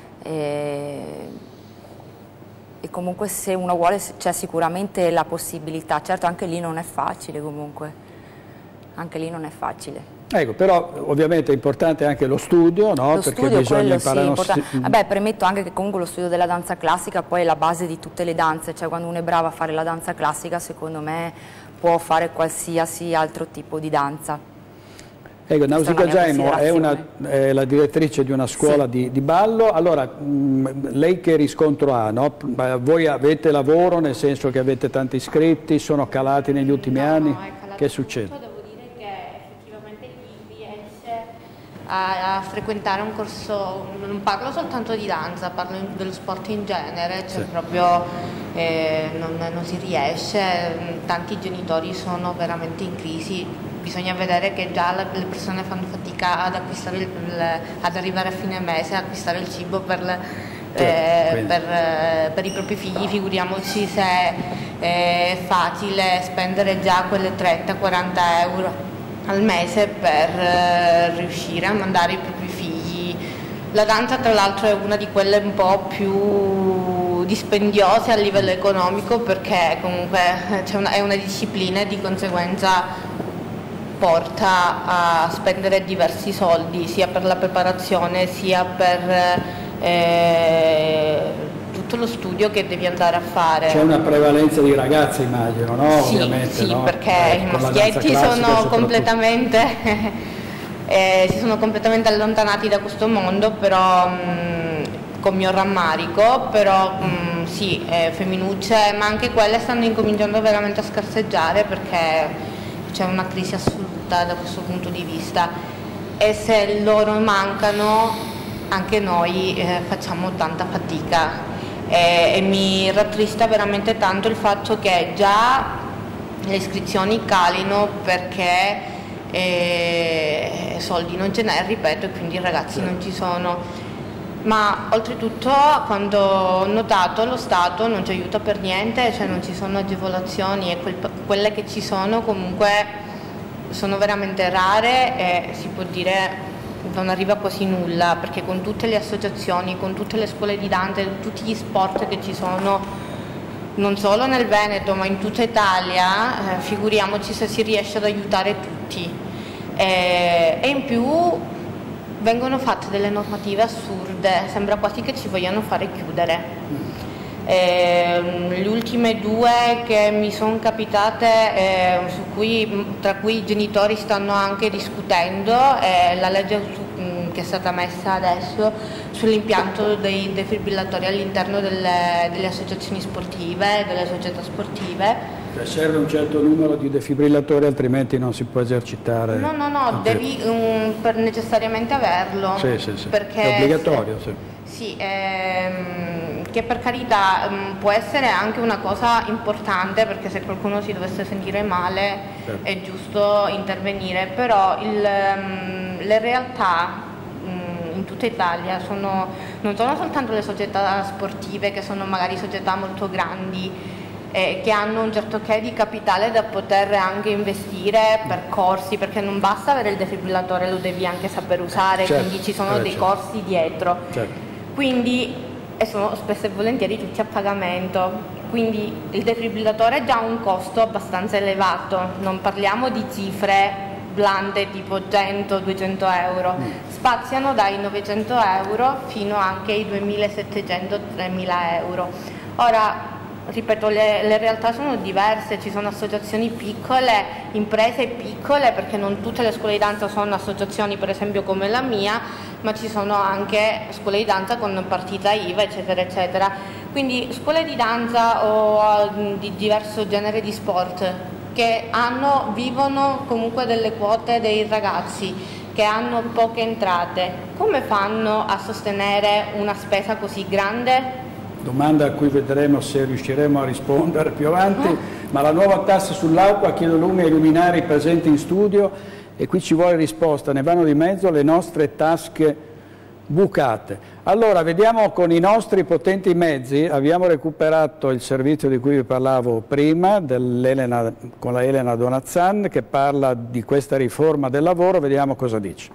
E comunque se uno vuole c'è sicuramente la possibilità, certo anche lì non è facile comunque, anche lì non è facile. Ecco, però ovviamente è importante anche lo studio, no? Perché bisogna imparare. Vabbè, premetto anche che comunque lo studio della danza classica poi è la base di tutte le danze, cioè quando uno è bravo a fare la danza classica secondo me può fare qualsiasi altro tipo di danza. Ecco, Nausicaa Giaimo è la direttrice di una scuola di ballo. Allora, lei che riscontro ha? No? Voi avete lavoro, nel senso che avete tanti iscritti, sono calati negli ultimi anni? Che succede? Devo dire che effettivamente chi riesce a frequentare un corso, non parlo soltanto di danza, parlo dello sport in genere, cioè proprio non si riesce, tanti genitori sono veramente in crisi. Bisogna vedere che già le persone fanno fatica ad acquistare ad arrivare a fine mese, a acquistare il cibo per i propri figli, figuriamoci se è facile spendere già quelle 30-40 euro al mese per riuscire a mandare i propri figli. La danza tra l'altro è una di quelle un po' più dispendiose a livello economico perché comunque è una disciplina e di conseguenza porta a spendere diversi soldi sia per la preparazione sia per tutto lo studio che devi andare a fare. C'è una prevalenza di ragazze immagino, no? Sì, ovviamente, sì, no? Perché i maschietti sono completamente si sono completamente allontanati da questo mondo, però con mio rammarico, però sì, femminucce, ma anche quelle stanno incominciando veramente a scarseggiare perché c'è una crisi assoluta da questo punto di vista e se loro mancano anche noi facciamo tanta fatica e mi rattrista veramente tanto il fatto che già le iscrizioni calino perché e soldi non ce n'è, ripeto, e quindi i ragazzi non ci sono. Ma oltretutto, quando ho notato, lo Stato non ci aiuta per niente, cioè non ci sono agevolazioni, e quelle che ci sono comunque sono veramente rare e si può dire non arriva quasi nulla, perché con tutte le associazioni, con tutte le scuole di danza, tutti gli sport che ci sono non solo nel Veneto ma in tutta Italia, figuriamoci se si riesce ad aiutare tutti. E in più vengono fatte delle normative assurde, sembra quasi che ci vogliano fare chiudere. Le ultime due che mi sono capitate, tra cui i genitori stanno anche discutendo, è la legge che è stata messa adesso sull'impianto dei defibrillatori all'interno delle associazioni sportive, delle società sportive. Serve un certo numero di defibrillatori, altrimenti non si può esercitare. No, devi necessariamente averlo. Sì. Perché è obbligatorio, sì. Sì, che per carità può essere anche una cosa importante, perché se qualcuno si dovesse sentire male è giusto intervenire, però le realtà in tutta Italia non sono soltanto le società sportive, che sono magari società molto grandi, che hanno un certo che di capitale da poter anche investire per corsi, perché non basta avere il defibrillatore, lo devi anche saper usare, quindi ci sono dei corsi dietro. Quindi, e sono spesso e volentieri tutti a pagamento, quindi il defibrillatore è già un costo abbastanza elevato, non parliamo di cifre blande tipo 100-200 euro, spaziano dai 900 euro fino anche ai 2.700-3.000 euro. Ora, ripeto, le realtà sono diverse, ci sono associazioni piccole, imprese piccole, perché non tutte le scuole di danza sono associazioni, per esempio come la mia, ma ci sono anche scuole di danza con partita IVA, eccetera, eccetera. Quindi scuole di danza o di diverso genere di sport che vivono comunque delle quote dei ragazzi, che hanno poche entrate, come fanno a sostenere una spesa così grande? Domanda a cui vedremo se riusciremo a rispondere più avanti, ma la nuova tassa sull'acqua, chiedo lumi ai luminari presenti in studio, e qui ci vuole risposta, ne vanno di mezzo le nostre tasche bucate. Allora, vediamo con i nostri potenti mezzi, abbiamo recuperato il servizio di cui vi parlavo prima, con la Elena Donazzan, che parla di questa riforma del lavoro, vediamo cosa dice.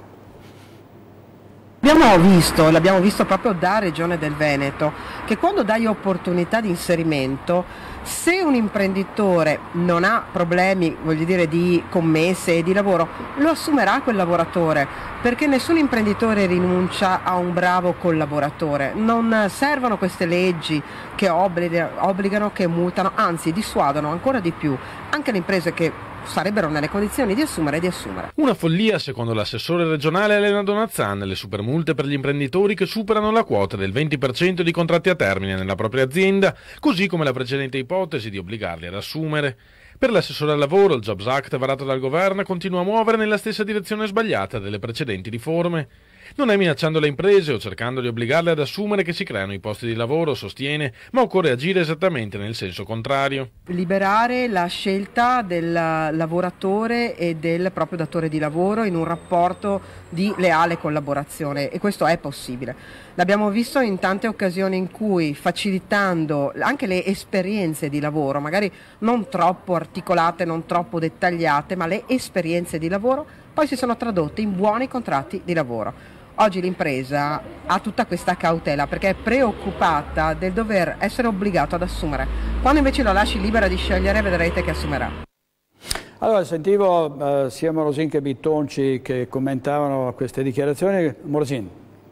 L'abbiamo visto proprio da Regione del Veneto, che quando dai opportunità di inserimento, se un imprenditore non ha problemi, voglio dire, di commesse e di lavoro, lo assumerà quel lavoratore, perché nessun imprenditore rinuncia a un bravo collaboratore. Non servono queste leggi che obbligano, che multano, anzi dissuadono ancora di più anche le imprese che sarebbero nelle condizioni di assumere e di assumere. Una follia, secondo l'assessore regionale Elena Donazzan, le supermulte per gli imprenditori che superano la quota del 20% di contratti a termine nella propria azienda, così come la precedente ipotesi di obbligarli ad assumere. Per l'assessore al lavoro, il Jobs Act varato dal governo continua a muovere nella stessa direzione sbagliata delle precedenti riforme. Non è minacciando le imprese o cercando di obbligarle ad assumere che si creano i posti di lavoro, sostiene, ma occorre agire esattamente nel senso contrario. Liberare la scelta del lavoratore e del proprio datore di lavoro in un rapporto di leale collaborazione, e questo è possibile. L'abbiamo visto in tante occasioni in cui, facilitando anche le esperienze di lavoro, magari non troppo articolate, non troppo dettagliate, ma le esperienze di lavoro poi si sono tradotte in buoni contratti di lavoro. Oggi l'impresa ha tutta questa cautela perché è preoccupata del dover essere obbligato ad assumere. Quando invece la lasci libera di scegliere, vedrete che assumerà. Allora, sentivo sia Morosin che Bitonci che commentavano queste dichiarazioni. Morosin.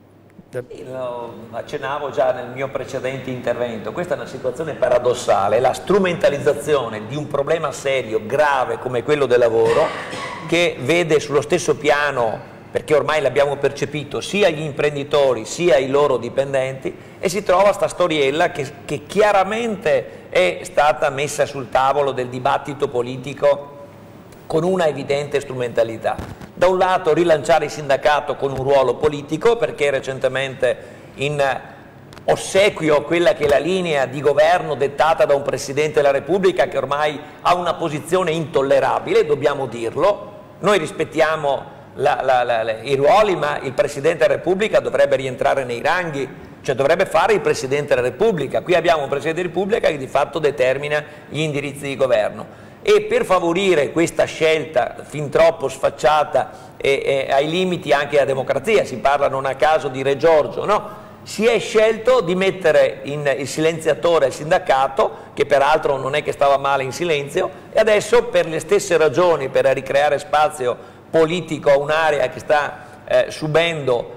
Lo accennavo già nel mio precedente intervento, questa è una situazione paradossale, la strumentalizzazione di un problema serio, grave come quello del lavoro, che vede sullo stesso piano, perché ormai l'abbiamo percepito, sia gli imprenditori sia i loro dipendenti, e si trova sta storiella che chiaramente è stata messa sul tavolo del dibattito politico con una evidente strumentalità. Da un lato rilanciare il sindacato con un ruolo politico, perché recentemente in ossequio a quella che è la linea di governo dettata da un Presidente della Repubblica che ormai ha una posizione intollerabile, dobbiamo dirlo, noi rispettiamo i ruoli, ma il Presidente della Repubblica dovrebbe rientrare nei ranghi, cioè dovrebbe fare il Presidente della Repubblica. Qui abbiamo un Presidente della Repubblica che di fatto determina gli indirizzi di governo, e per favorire questa scelta fin troppo sfacciata e ai limiti anche della democrazia, si parla non a caso di Re Giorgio, no? Si è scelto di mettere il silenziatore al sindacato, che peraltro non è che stava male in silenzio, e adesso per le stesse ragioni, per ricreare spazio politico a un'area che sta subendo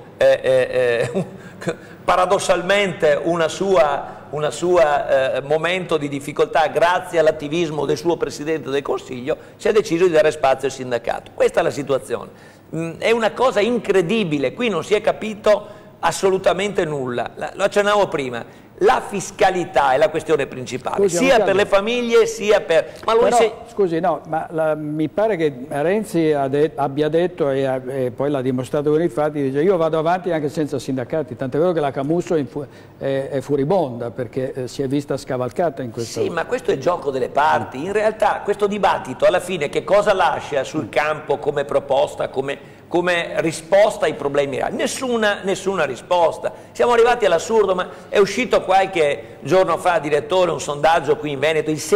paradossalmente una sua momento di difficoltà grazie all'attivismo del suo Presidente del Consiglio, si è deciso di dare spazio al sindacato. Questa è la situazione. È una cosa incredibile, qui non si è capito assolutamente nulla. Lo accennavo prima, la fiscalità è la questione principale, sia per le famiglie sia per... Scusi, no, ma mi pare che Renzi abbia detto, e poi l'ha dimostrato con i fatti, dice io vado avanti anche senza sindacati, tant'è vero che la Camusso è furibonda perché si è vista scavalcata in questo... Sì, ma questo è il gioco delle parti. In realtà questo dibattito alla fine che cosa lascia sul campo come proposta, come risposta ai problemi reali? Nessuna risposta. Siamo arrivati all'assurdo, ma è uscito qualche giorno fa, direttore, un sondaggio qui in Veneto: il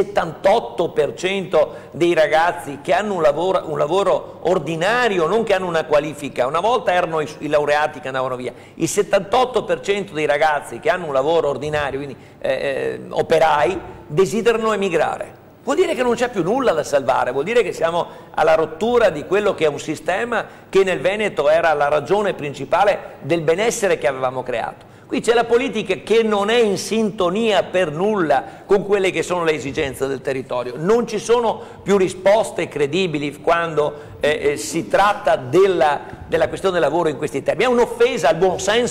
78% dei ragazzi che hanno un lavoro ordinario, non che hanno una qualifica, una volta erano i laureati che andavano via, il 78% dei ragazzi che hanno un lavoro ordinario, quindi operai, desiderano emigrare. Vuol dire che non c'è più nulla da salvare, vuol dire che siamo alla rottura di quello che è un sistema che nel Veneto era la ragione principale del benessere che avevamo creato. Qui c'è la politica che non è in sintonia per nulla con quelle che sono le esigenze del territorio. Non ci sono più risposte credibili quando si tratta della questione del lavoro in questi termini. È un'offesa al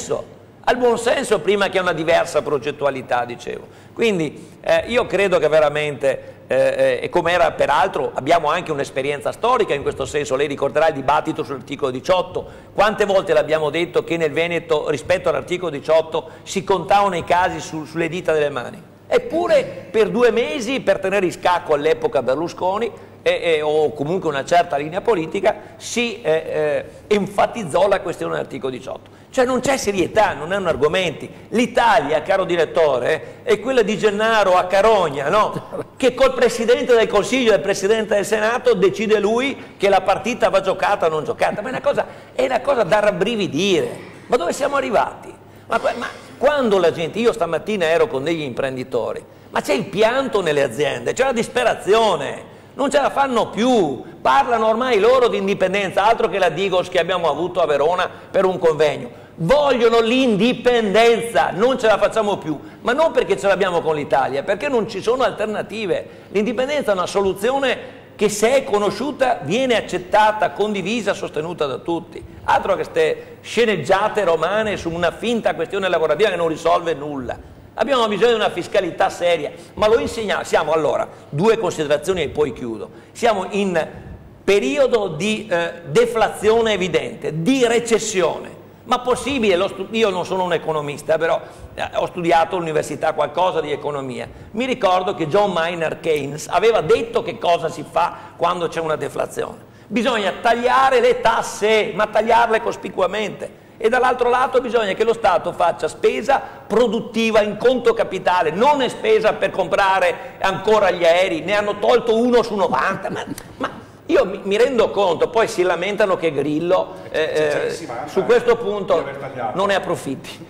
buonsenso prima che a una diversa progettualità, dicevo. Quindi io credo che veramente, e come era peraltro, abbiamo anche un'esperienza storica in questo senso. Lei ricorderà il dibattito sull'articolo 18, quante volte l'abbiamo detto che nel Veneto rispetto all'articolo 18 si contavano i casi sulle dita delle mani, eppure per 2 mesi, per tenere in scacco all'epoca Berlusconi o comunque una certa linea politica, si enfatizzò la questione dell'articolo 18. Cioè non c'è serietà, non hanno argomenti. L'Italia, caro direttore, è quella di Gennaro a Carogna, no? Che col Presidente del Consiglio e il Presidente del Senato decide lui che la partita va giocata o non giocata. Ma è una cosa da rabbrividire. Ma dove siamo arrivati? Ma quando la gente, io stamattina ero con degli imprenditori, ma c'è il pianto nelle aziende, c'è la disperazione, non ce la fanno più, parlano ormai loro di indipendenza, altro che la Digos che abbiamo avuto a Verona per un convegno. Vogliono l'indipendenza, non ce la facciamo più, ma non perché ce l'abbiamo con l'Italia, perché non ci sono alternative. L'indipendenza è una soluzione che, se è conosciuta, viene accettata, condivisa, sostenuta da tutti. Altro che queste sceneggiate romane su una finta questione lavorativa che non risolve nulla. Abbiamo bisogno di una fiscalità seria, ma lo insegniamo. Siamo, allora, 2 considerazioni e poi chiudo. Siamo in periodo di deflazione evidente, di recessione. Ma possibile? Io non sono un economista, però ho studiato all'università qualcosa di economia. Mi ricordo che John Maynard Keynes aveva detto che cosa si fa quando c'è una deflazione. Bisogna tagliare le tasse, ma tagliarle cospicuamente. E dall'altro lato bisogna che lo Stato faccia spesa produttiva in conto capitale, non è spesa per comprare ancora gli aerei, ne hanno tolto 1 su 90, ma io mi rendo conto, poi si lamentano che Grillo su questo punto non ne approfitti,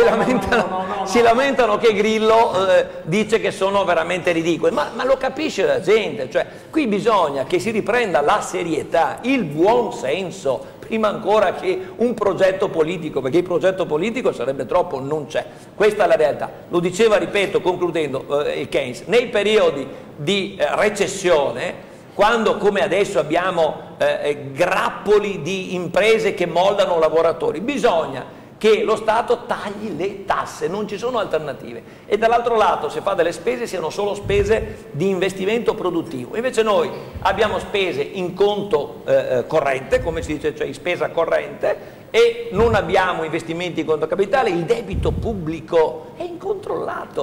si lamentano che Grillo dice che sono veramente ridicoli, ma lo capisce la gente, cioè qui bisogna che si riprenda la serietà, il buon senso, prima ancora che un progetto politico, perché il progetto politico sarebbe troppo, non c'è. Questa è la realtà. Lo diceva, ripeto, concludendo, Keynes, nei periodi di recessione, quando come adesso abbiamo grappoli di imprese che mollano lavoratori, bisogna che lo Stato tagli le tasse, non ci sono alternative, e dall'altro lato, se fa delle spese, siano solo spese di investimento produttivo. Invece noi abbiamo spese in conto corrente, come si dice, cioè in spesa corrente, e non abbiamo investimenti in conto capitale, il debito pubblico è incontrollato.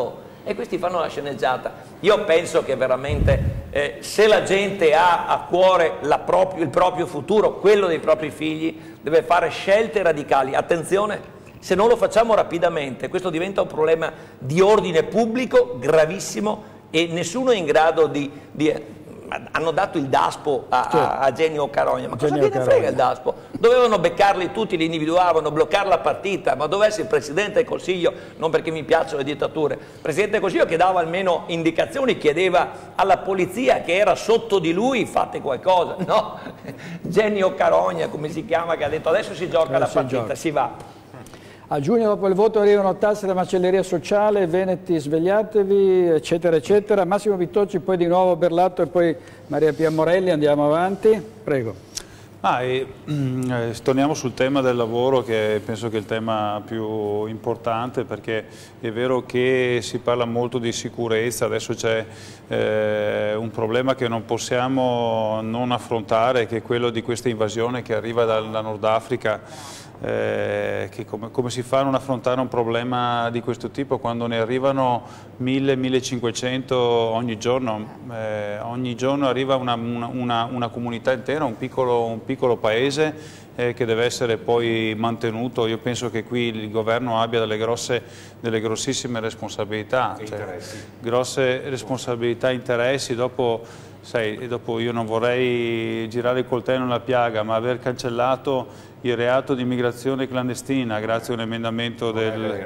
e questi fanno la sceneggiata. Io penso che veramente se la gente ha a cuore il proprio futuro, quello dei propri figli, deve fare scelte radicali. Attenzione, se non lo facciamo rapidamente questo diventa un problema di ordine pubblico gravissimo e nessuno è in grado di hanno dato il DASPO a Genio Carogna, ma cosa gliene frega il DASPO? Dovevano beccarli tutti, li individuavano, bloccare la partita, ma dov'è il Presidente del Consiglio? Non perché mi piacciono le dittature, il Presidente del Consiglio che dava almeno indicazioni, chiedeva alla polizia che era sotto di lui fate qualcosa, no? Genio Carogna, come si chiama, che ha detto adesso si gioca la partita, si va. A giugno dopo il voto arrivano tasse da macelleria sociale, veneti svegliatevi, eccetera, eccetera. Massimo Vitocci, poi di nuovo Berlatto e poi Maria Pia Morelli, andiamo avanti. Prego. Torniamo sul tema del lavoro, che penso che è il tema più importante, perché è vero che si parla molto di sicurezza, adesso c'è un problema che non possiamo non affrontare, che è quello di questa invasione che arriva dal Nord Africa. Che come si fa a non affrontare un problema di questo tipo quando ne arrivano 1000-1500 ogni giorno? Ogni giorno arriva una comunità intera, un piccolo paese che deve essere poi mantenuto. Io penso che qui il governo abbia delle grossissime responsabilità, grosse responsabilità e interessi. Dopo io non vorrei girare il coltello nella piaga, ma aver cancellato il reato di immigrazione clandestina grazie a un emendamento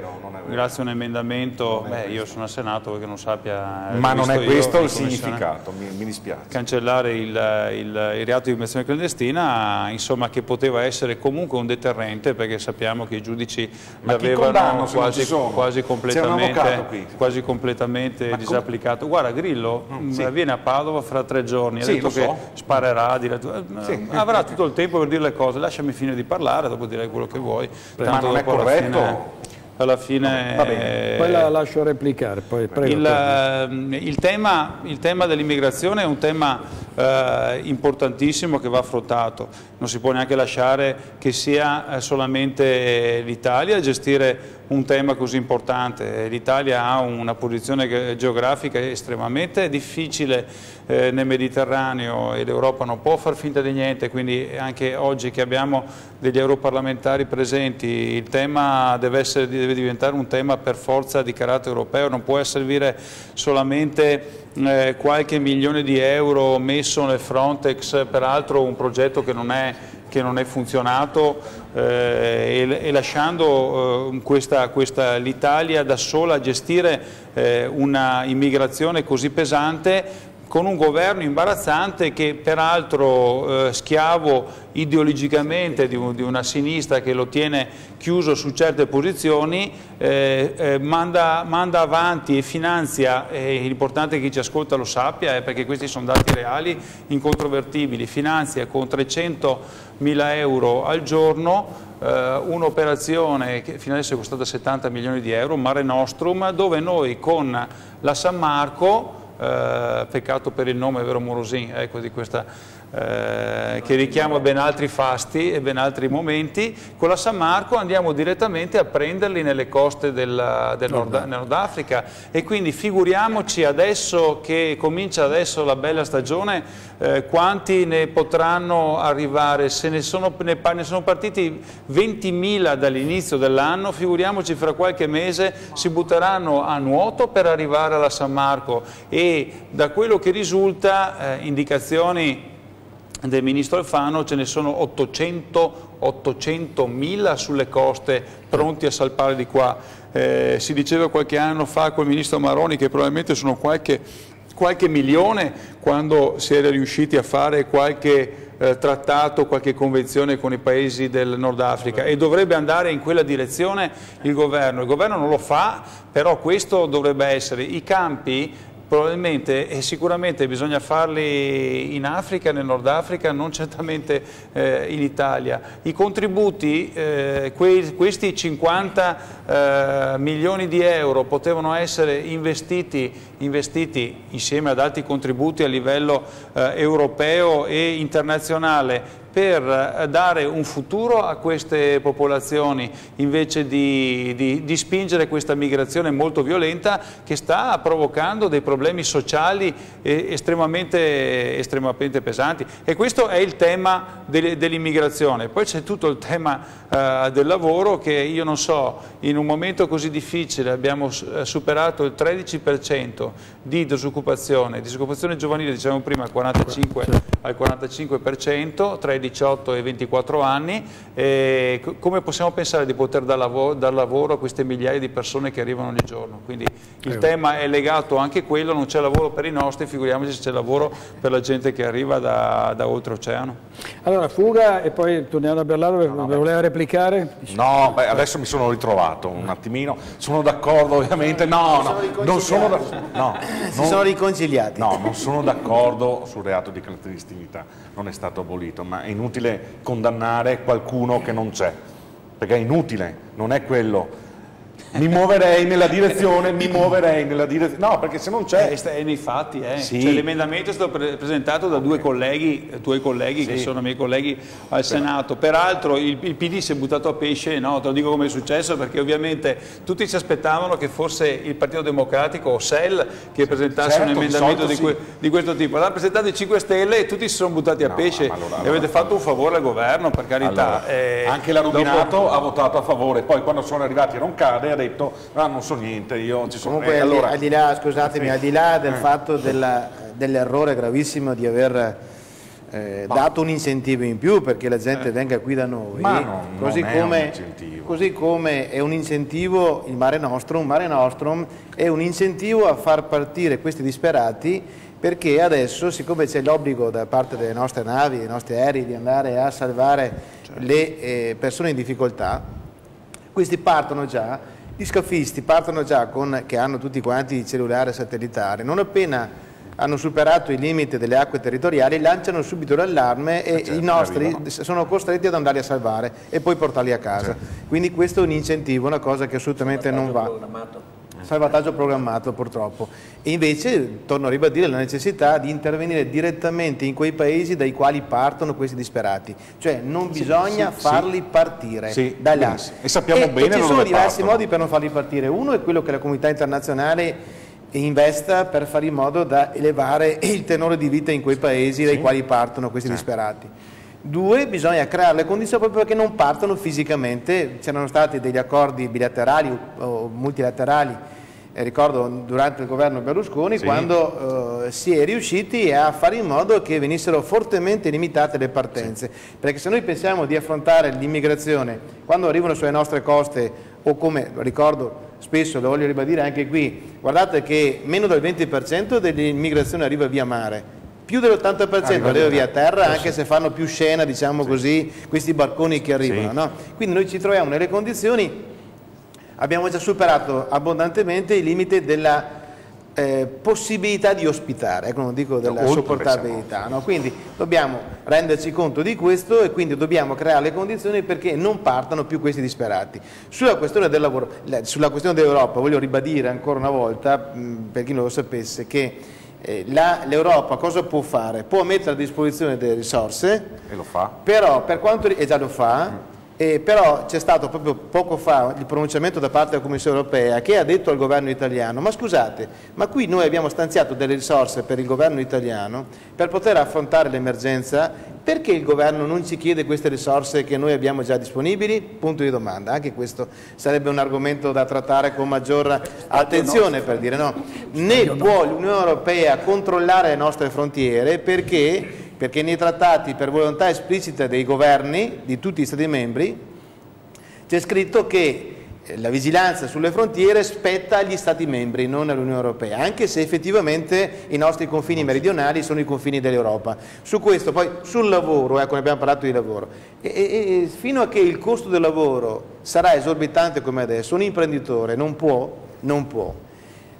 io sono al Senato perché non sappia, ma non è questo il significato, mi dispiace. Cancellare il reato di immigrazione clandestina, insomma, che poteva essere comunque un deterrente, perché sappiamo che i giudici l'avevano quasi completamente disapplicato. Guarda, Grillo viene a Padova fra 3 giorni, ha detto che sparerà, avrà tutto il tempo per dire le cose, lasciami finire di parlare, dopo direi quello che vuoi. Ma non è corretto? Alla fine va bene, poi la lascio replicare. Poi, prego, il tema dell'immigrazione è un tema importantissimo che va affrontato. Non si può neanche lasciare che sia solamente l'Italia a gestire un tema così importante. L'Italia ha una posizione geografica estremamente difficile nel Mediterraneo e l'Europa non può far finta di niente, quindi anche oggi che abbiamo degli europarlamentari presenti, il tema deve diventare un tema per forza di carattere europeo, non può servire solamente qualche milione di euro messo nel Frontex, peraltro un progetto che non è funzionato, e lasciando l'Italia da sola a gestire una immigrazione così pesante, con un governo imbarazzante che peraltro schiavo ideologicamente di una sinistra che lo tiene chiuso su certe posizioni, manda avanti e finanzia, l'importante è che chi ci ascolta lo sappia, perché questi sono dati reali, incontrovertibili, finanzia con 300.000 euro al giorno un'operazione che fino adesso è costata 70 milioni di euro, Mare Nostrum, dove noi con la San Marco, peccato per il nome, vero Morosin, ecco, di questa che richiama ben altri fasti e ben altri momenti, con la San Marco andiamo direttamente a prenderli nelle coste del Nord Africa, e quindi figuriamoci adesso che comincia adesso la bella stagione, quanti ne potranno arrivare. Se ne sono partiti 20.000 dall'inizio dell'anno, figuriamoci fra qualche mese si butteranno a nuoto per arrivare alla San Marco, e da quello che risulta, indicazioni del ministro Alfano, ce ne sono 800.000 sulle coste pronti a salpare di qua. Si diceva qualche anno fa col ministro Maroni che probabilmente sono qualche milione, quando si era riusciti a fare qualche trattato, qualche convenzione con i paesi del Nord Africa, e dovrebbe andare in quella direzione il governo. Il governo non lo fa, però questo dovrebbe essere. I campi probabilmente e sicuramente bisogna farli in Africa, nel Nord Africa, non certamente in Italia. I contributi, questi 50 milioni di euro potevano essere investiti insieme ad altri contributi a livello europeo e internazionale per dare un futuro a queste popolazioni, invece di spingere questa migrazione molto violenta che sta provocando dei problemi sociali estremamente pesanti. E questo è il tema dell'immigrazione. Poi c'è tutto il tema del lavoro, che io non so, in un momento così difficile abbiamo superato il 13% di disoccupazione giovanile, diciamo prima al 45% tra i 18 e i 24 anni. Come possiamo pensare di poter dar lavoro a queste migliaia di persone che arrivano ogni giorno? Quindi il tema è legato anche a quello, non c'è lavoro per i nostri, figuriamoci se c'è lavoro per la gente che arriva da oltreoceano. Allora, fuga e poi torniamo a Berlardo, voleva replicare? No, beh, adesso mi sono ritrovato un attimino, sono d'accordo ovviamente, non sono si sono riconciliati. No, non sono d'accordo sul reato di clandestinità, non è stato abolito, ma è inutile condannare qualcuno che non c'è, perché è inutile, non è quello. Mi muoverei nella direzione, no, perché se non c'è... È nei fatti, sì. Cioè, l'emendamento è stato presentato da tuoi colleghi sì, che sono miei colleghi al Senato. Peraltro il PD si è buttato a pesce, no? Te lo dico come è successo, perché ovviamente tutti si aspettament che fosse il Partito Democratico o SEL che presentasse un emendamento di questo tipo. L'ha presentato i 5 Stelle e tutti si sono buttati a pesce e avete fatto un favore al governo, per carità. Anche la Rubinato ha votato a favore, poi quando sono arrivati a Roncade ha detto non so niente, io ci sono. Comunque al di là, scusatemi, al di là del fatto dell'errore gravissimo di aver dato un incentivo in più perché la gente venga qui da noi, così come è un incentivo il Mare Nostrum è un incentivo a far partire questi disperati, perché adesso, siccome c'è l'obbligo da parte delle nostre navi, dei nostri aerei di andare a salvare le persone in difficoltà, questi partono già. Gli scafisti partono già che hanno tutti quanti il cellulare satellitare, non appena hanno superato il limite delle acque territoriali lanciano subito l'allarme e i nostri sono costretti ad andare a salvare e poi portarli a casa. Quindi questo è un incentivo, una cosa che assolutamente non va. Salvataggio programmato, purtroppo. E invece torno a ribadire la necessità di intervenire direttamente in quei paesi dai quali partono questi disperati, cioè non bisogna farli partire da là. E sappiamo bene ci sono diversi modi per non farli partire. Uno è quello che la comunità internazionale investa per fare in modo da elevare il tenore di vita in quei paesi dai quali partono questi disperati. Due, bisogna creare le condizioni proprio perché non partono fisicamente. C'erano stati degli accordi bilaterali o multilaterali, ricordo durante il governo Berlusconi, quando si è riusciti a fare in modo che venissero fortemente limitate le partenze, perché se noi pensiamo di affrontare l'immigrazione quando arrivano sulle nostre coste, o come ricordo spesso, lo voglio ribadire anche qui, guardate che meno del 20% dell'immigrazione arriva via mare, più dell'80% arriva via terra, anche se fanno più scena, diciamo così, questi barconi che arrivano. No? Quindi noi ci troviamo nelle condizioni, abbiamo già superato abbondantemente il limite della possibilità di ospitare, ecco, non dico della sopportabilità, no? Quindi dobbiamo renderci conto di questo e quindi dobbiamo creare le condizioni perché non partano più questi disperati. Sulla questione del lavoro, sulla questione dell'Europa, voglio ribadire ancora una volta, per chi non lo sapesse, che l'Europa cosa può fare? Può mettere a disposizione delle risorse, e lo fa, però per quanto già lo fa, però c'è stato proprio poco fa il pronunciamento da parte della Commissione europea che ha detto al governo italiano: ma scusate, ma qui noi abbiamo stanziato delle risorse per il governo italiano per poter affrontare l'emergenza, perché il governo non ci chiede queste risorse che noi abbiamo già disponibili? Punto di domanda. Anche questo sarebbe un argomento da trattare con maggior attenzione, per dire no. Né può l'Unione Europea controllare le nostre frontiere perché nei trattati, per volontà esplicita dei governi di tutti gli Stati membri, c'è scritto che la vigilanza sulle frontiere spetta agli Stati membri, non all'Unione Europea, anche se effettivamente i nostri confini meridionali sono i confini dell'Europa. Su questo, poi sul lavoro, ecco, ne abbiamo parlato di lavoro, e fino a che il costo del lavoro sarà esorbitante come adesso, un imprenditore non può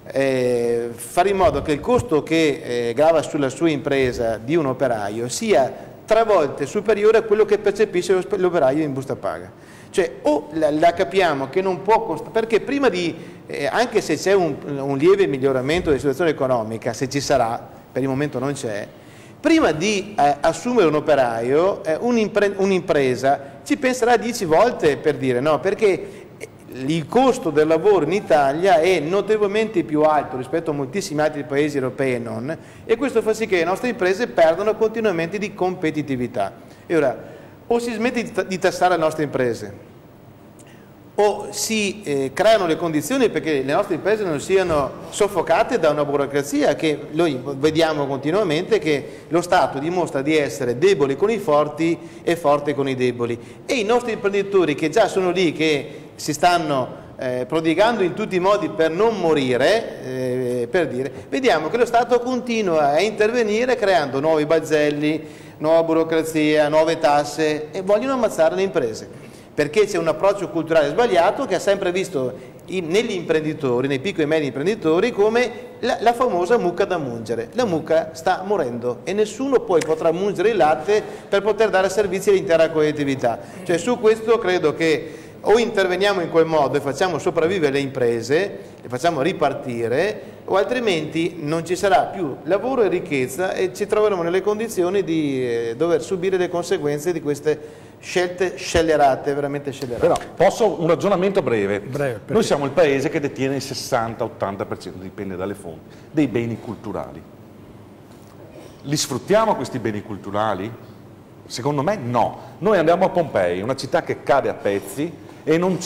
fare in modo che il costo che grava sulla sua impresa di un operaio sia 3 volte superiore a quello che percepisce l'operaio in busta paga. Cioè o la capiamo che non può costare, perché prima di, anche se c'è un lieve miglioramento della situazione economica, se ci sarà, per il momento non c'è, prima di assumere un operaio, un'impresa ci penserà 10 volte per dire no, perché il costo del lavoro in Italia è notevolmente più alto rispetto a moltissimi altri paesi europei e non, e questo fa sì che le nostre imprese perdano continuamente di competitività. E ora, o si smette di tassare le nostre imprese, o si creano le condizioni perché le nostre imprese non siano soffocate da una burocrazia che noi vediamo continuamente, che lo Stato dimostra di essere debole con i forti e forte con i deboli, e i nostri imprenditori che già sono lì, che si stanno prodigando in tutti i modi per non morire, per dire, vediamo che lo Stato continua a intervenire creando nuovi balzelli, nuova burocrazia, nuove tasse, e vogliono ammazzare le imprese, perché c'è un approccio culturale sbagliato che ha sempre visto negli imprenditori, nei piccoli e medi imprenditori, come la famosa mucca da mungere. La mucca sta morendo e nessuno poi potrà mungere il latte per poter dare servizi all'intera collettività. Cioè, su questo credo che o interveniamo in quel modo e facciamo sopravvivere le imprese, le facciamo ripartire, o altrimenti non ci sarà più lavoro e ricchezza e ci troveremo nelle condizioni di dover subire le conseguenze di queste scelte scellerate, veramente scellerate. Però posso un ragionamento breve? Noi siamo il paese che detiene il 60-80%, dipende dalle fonti, dei beni culturali. Li sfruttiamo questi beni culturali? Secondo me no. Noi andiamo a Pompei, una città che cade a pezzi e non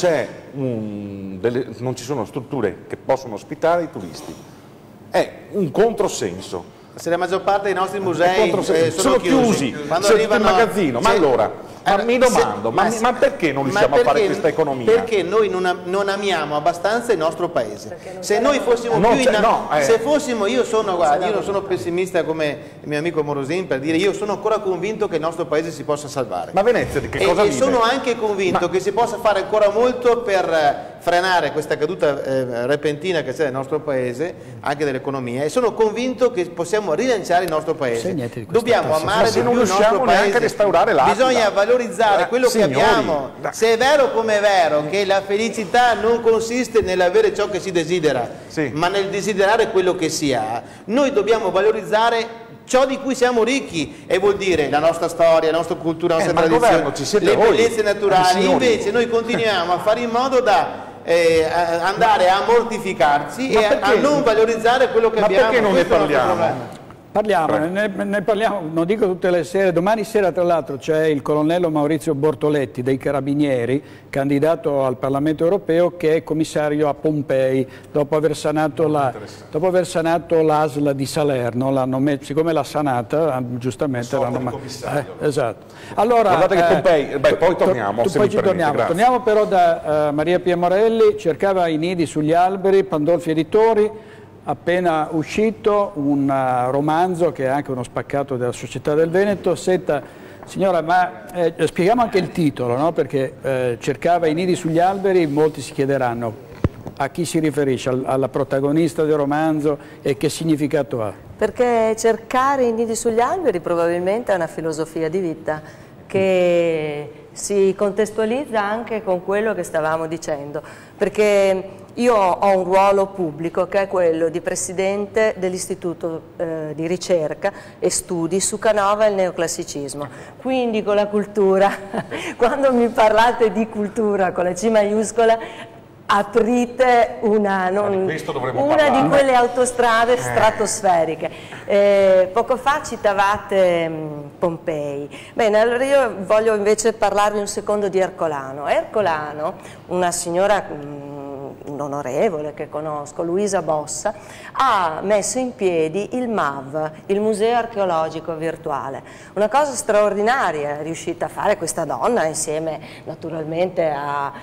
ci sono strutture che possono ospitare i turisti. È un controsenso. Se la maggior parte dei nostri musei sono chiusi, quando arrivano il magazzino, ma allora mi domando, ma perché non riusciamo a fare questa economia? Perché noi non amiamo abbastanza il nostro paese. Se noi fossimo se fossimo, io non sono pessimista come il mio amico Morosin per dire, io sono ancora convinto che il nostro paese si possa salvare. Ma Venezia di che cosa vive? E sono anche convinto che si possa fare ancora molto per frenare questa caduta repentina che c'è nel nostro paese, anche dell'economia, e sono convinto che possiamo rilanciare il nostro paese. Dobbiamo amare di più il nostro paese, restaurare bisogna valorizzare quello che abbiamo. Se è vero come è vero che la felicità non consiste nell'avere ciò che si desidera, ma nel desiderare quello che si ha, noi dobbiamo valorizzare ciò di cui siamo ricchi, e vuol dire la nostra storia, la nostra cultura, la nostra tradizione, le bellezze naturali. Invece noi continuiamo a fare in modo da andare a mortificarci e a non valorizzare quello che abbiamo. Ma perché non ne parliamo? Ne parliamo, non dico tutte le sere, domani sera tra l'altro c'è il colonnello Maurizio Bortoletti dei Carabinieri, candidato al Parlamento europeo, che è commissario a Pompei, dopo aver sanato l'ASL di Salerno, siccome l'ha sanata, giustamente l'hanno esatto. Allora, guardate che Pompei, poi torniamo, poi ci torniamo però da Maria Pia Morelli. Cercava i nidi sugli alberi, Pandolfi Editori, appena uscito un romanzo che è anche uno spaccato della Società del Veneto. Senta, signora, ma spieghiamo anche il titolo, no? Perché cercava i nidi sugli alberi, molti si chiederanno a chi si riferisce, alla protagonista del romanzo, e che significato ha? Perché cercare i nidi sugli alberi probabilmente è una filosofia di vita che si contestualizza anche con quello che stavamo dicendo, perché io ho un ruolo pubblico che è quello di presidente dell'Istituto di ricerca e studi su Canova e il neoclassicismo, quindi con la cultura, quando mi parlate di cultura con la C maiuscola, aprite una di quelle autostrade stratosferiche. Poco fa citavate Pompei. Bene, allora io voglio invece parlarvi un secondo di Ercolano. Ercolano, una signora onorevole che conosco, Luisa Bossa, ha messo in piedi il MAV, il Museo Archeologico Virtuale. Una cosa straordinaria è riuscita a fare questa donna, insieme naturalmente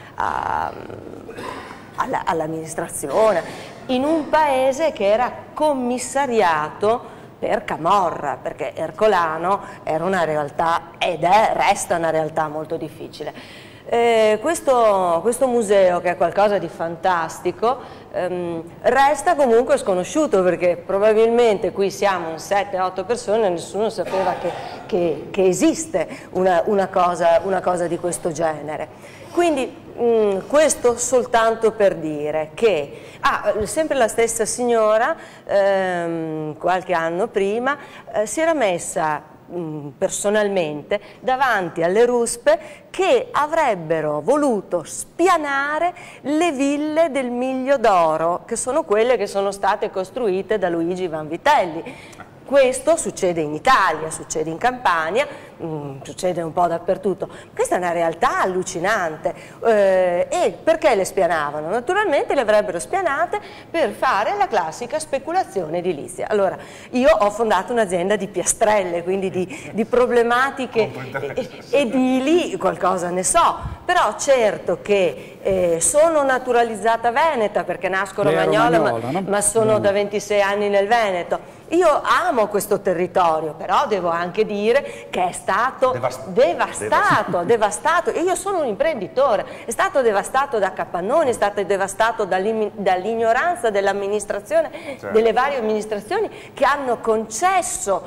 all'amministrazione, in un paese che era commissariato per camorra, perché Ercolano era una realtà, resta una realtà molto difficile. questo museo, che è qualcosa di fantastico, resta comunque sconosciuto, perché probabilmente qui siamo 7-8 persone e nessuno sapeva che esiste una cosa di questo genere. Quindi questo soltanto per dire che sempre la stessa signora qualche anno prima si era messa personalmente davanti alle ruspe che avrebbero voluto spianare le ville del Miglio d'Oro, che sono quelle che sono state costruite da Luigi Vanvitelli. Questo succede in Italia, succede in Campania, succede un po' dappertutto. Questa è una realtà allucinante. E perché le spianavano? Naturalmente le avrebbero spianate per fare la classica speculazione edilizia. Allora, io ho fondato un'azienda di piastrelle, quindi di problematiche edili, qualcosa ne so, però certo che sono naturalizzata veneta, perché nasco romagnola, ma sono da 26 anni nel Veneto. Io amo questo territorio, però devo anche dire che è stato devastato. Io sono un imprenditore, è stato devastato da capannoni, è stato devastato dall'ignoranza dell'amministrazione, certo, delle varie amministrazioni che hanno concesso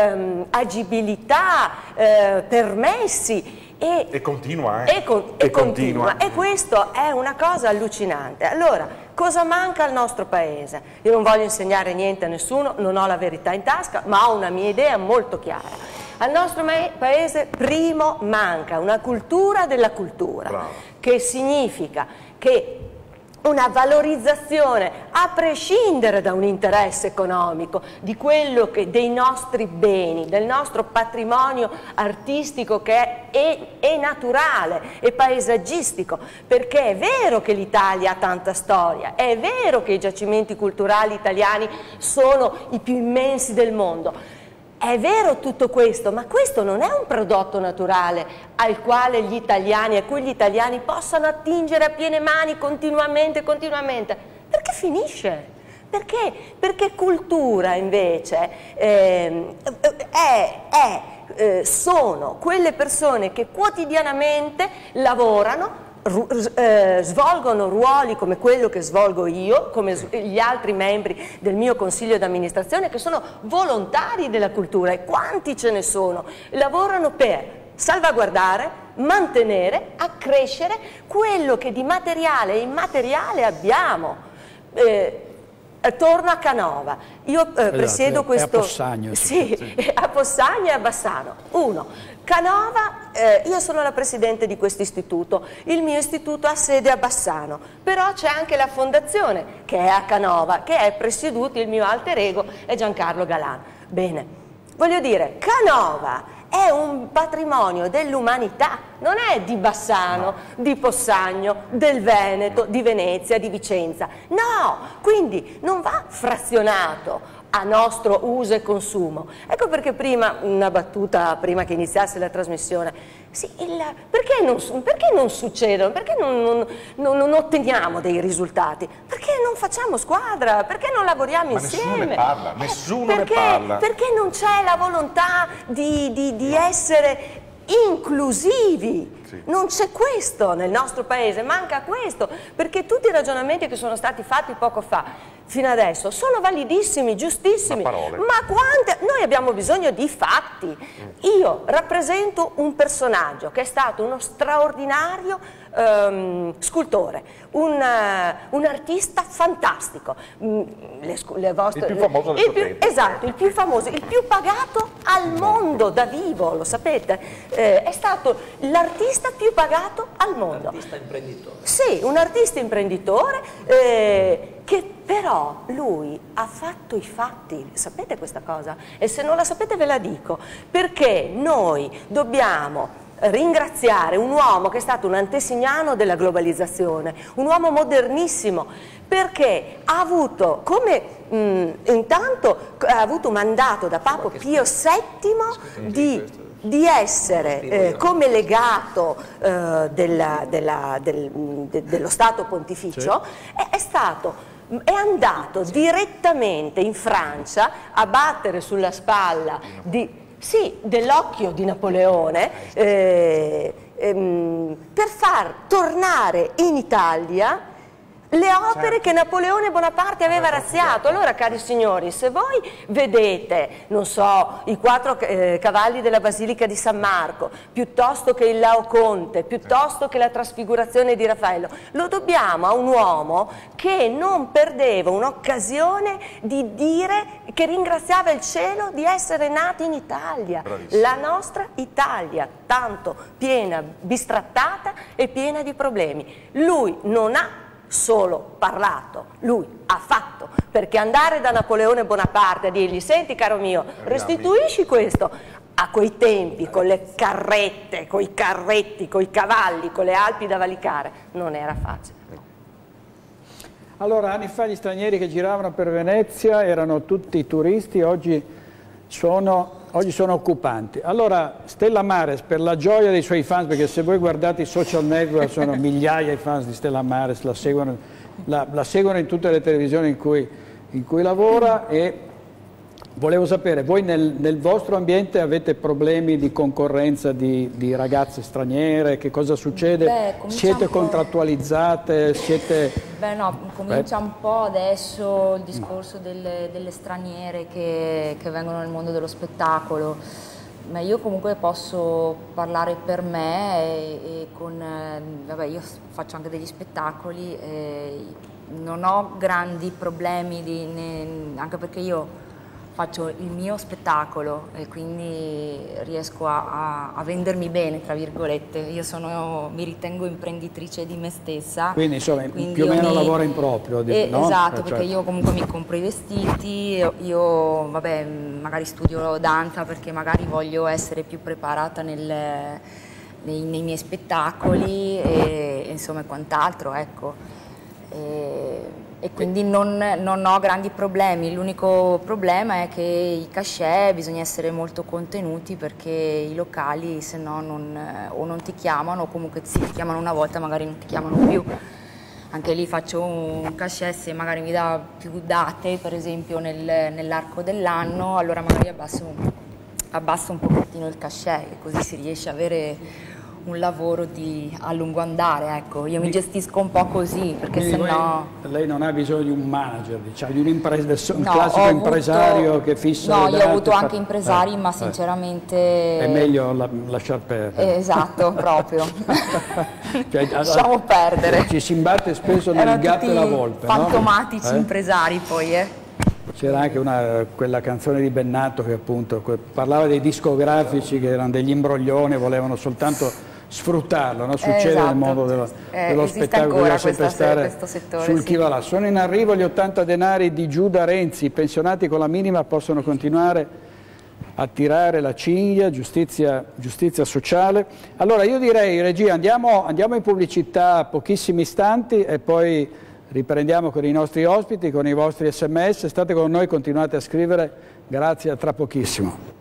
agibilità, permessi. E continua, e continua. E questo è una cosa allucinante. Allora, cosa manca al nostro paese? Io non voglio insegnare niente a nessuno, non ho la verità in tasca, ma ho una mia idea molto chiara. Al nostro paese, primo, manca una cultura della cultura. Bravo. Che significa che una valorizzazione, a prescindere da un interesse economico, di quello dei nostri beni, del nostro patrimonio artistico, che è naturale, è paesaggistico, perché è vero che l'Italia ha tanta storia, è vero che i giacimenti culturali italiani sono i più immensi del mondo. È vero tutto questo, ma questo non è un prodotto naturale a cui gli italiani possano attingere a piene mani continuamente, perché finisce. Perché? Perché cultura invece sono quelle persone che quotidianamente lavorano, svolgono ruoli come quello che svolgo io, come gli altri membri del mio consiglio d'amministrazione, che sono volontari della cultura, e quanti ce ne sono, lavorano per salvaguardare, mantenere, accrescere quello che di materiale e immateriale abbiamo. Torno a Canova, io presiedo questo... A Possagno. Sì, a Possagno e a Bassano. Canova, io sono la presidente di questo istituto, il mio istituto ha sede a Bassano, però c'è anche la fondazione che è a Canova, che è presieduta, il mio alter ego è Giancarlo Galan. Bene, voglio dire, Canova è un patrimonio dell'umanità, non è di Bassano, di Possagno, del Veneto, di Venezia, di Vicenza, no, quindi non va frazionato a nostro uso e consumo. Ecco perché prima, una battuta prima che iniziasse la trasmissione, sì, perché non succedono, perché non otteniamo dei risultati, perché non facciamo squadra, perché non lavoriamo insieme. Nessuno ne parla. Perché non c'è la volontà di essere inclusivi. Sì. Non c'è questo nel nostro paese, manca questo, perché tutti i ragionamenti che sono stati fatti poco fa fino adesso sono validissimi, giustissimi, ma noi abbiamo bisogno di fatti. Io rappresento un personaggio che è stato uno straordinario scultore, un artista fantastico, il più famoso del suo tempo. Esatto, il più famoso, il più pagato al mondo da vivo, lo sapete, è stato l'artista più pagato al mondo. Un artista imprenditore. Sì, un artista imprenditore che però lui ha fatto i fatti, sapete questa cosa? E se non la sapete ve la dico, perché noi dobbiamo ringraziare un uomo che è stato un antesignano della globalizzazione, un uomo modernissimo, perché ha avuto intanto ha avuto un mandato da Papa Pio VII di essere come legato dello Stato Pontificio, è andato direttamente in Francia a battere sulla spalla dell'occhio di Napoleone, per far tornare in Italia le opere che Napoleone Bonaparte aveva razziato. Allora, cari signori, se voi vedete, non so, i 4 cavalli della Basilica di San Marco, piuttosto che il Laoconte, piuttosto che la trasfigurazione di Raffaello, lo dobbiamo a un uomo che non perdeva un'occasione di dire che ringraziava il cielo di essere nati in Italia. Bravissimo. La nostra Italia, tanto piena, bistrattata e piena di problemi. Lui non ha solo parlato, lui ha fatto, perché andare da Napoleone Bonaparte a dirgli: senti caro mio, restituisci questo, a quei tempi con le carrette, con i carretti, con i cavalli, con le Alpi da valicare, non era facile. Allora, anni fa gli stranieri che giravano per Venezia erano tutti turisti, oggi sono occupanti. Allora, Stella Maris, per la gioia dei suoi fans, perché se voi guardate i social network sono migliaia i fans di Stella Maris, la seguono in tutte le televisioni in cui lavora, e volevo sapere, voi nel vostro ambiente avete problemi di concorrenza di ragazze straniere? Che cosa succede? Siete contrattualizzate? Beh no, comincia un po' adesso il discorso delle straniere che vengono nel mondo dello spettacolo, ma io comunque posso parlare per me e vabbè, io faccio anche degli spettacoli, non ho grandi problemi, anche perché io faccio il mio spettacolo e quindi riesco a vendermi bene, tra virgolette. Io mi ritengo imprenditrice di me stessa. Quindi insomma più o meno lavoro in proprio. No? Esatto, perché io comunque mi compro i vestiti, io vabbè, magari studio danza perché magari voglio essere più preparata nei miei spettacoli e insomma quant'altro, ecco. E quindi non ho grandi problemi. L'unico problema è che i cachet bisogna essere molto contenuti, perché i locali se no o non ti chiamano, o comunque sì, ti chiamano una volta, magari non ti chiamano più. Anche lì faccio un cachet, se magari mi dà più date, per esempio nell'arco dell'anno, allora magari abbasso un pochettino il cachet, e così si riesce a avere un lavoro a lungo andare, ecco. Io mi gestisco un po' così, perché sennò... Lei non ha bisogno di un manager, diciamo, di un classico impresario che fissa le date. Io ho avuto anche impresari, ma sinceramente... È meglio lasciar perdere. Esatto, proprio. Lasciamo perdere. Ci si imbatte spesso nel gatto e la volpe, fantomatici impresari poi, C'era anche quella canzone di Bennato che appunto parlava dei discografici che erano degli imbroglioni, volevano soltanto sfruttarlo, no? Succede nel mondo dello spettacolo, bisogna sempre stare sul chi va là. Sono in arrivo gli 80 denari di Giuda Renzi, i pensionati con la minima possono continuare a tirare la cinghia, giustizia sociale. Allora io direi, regia, andiamo in pubblicità pochissimi istanti e poi riprendiamo con i nostri ospiti, con i vostri sms. State con noi, continuate a scrivere, grazie, a tra pochissimo.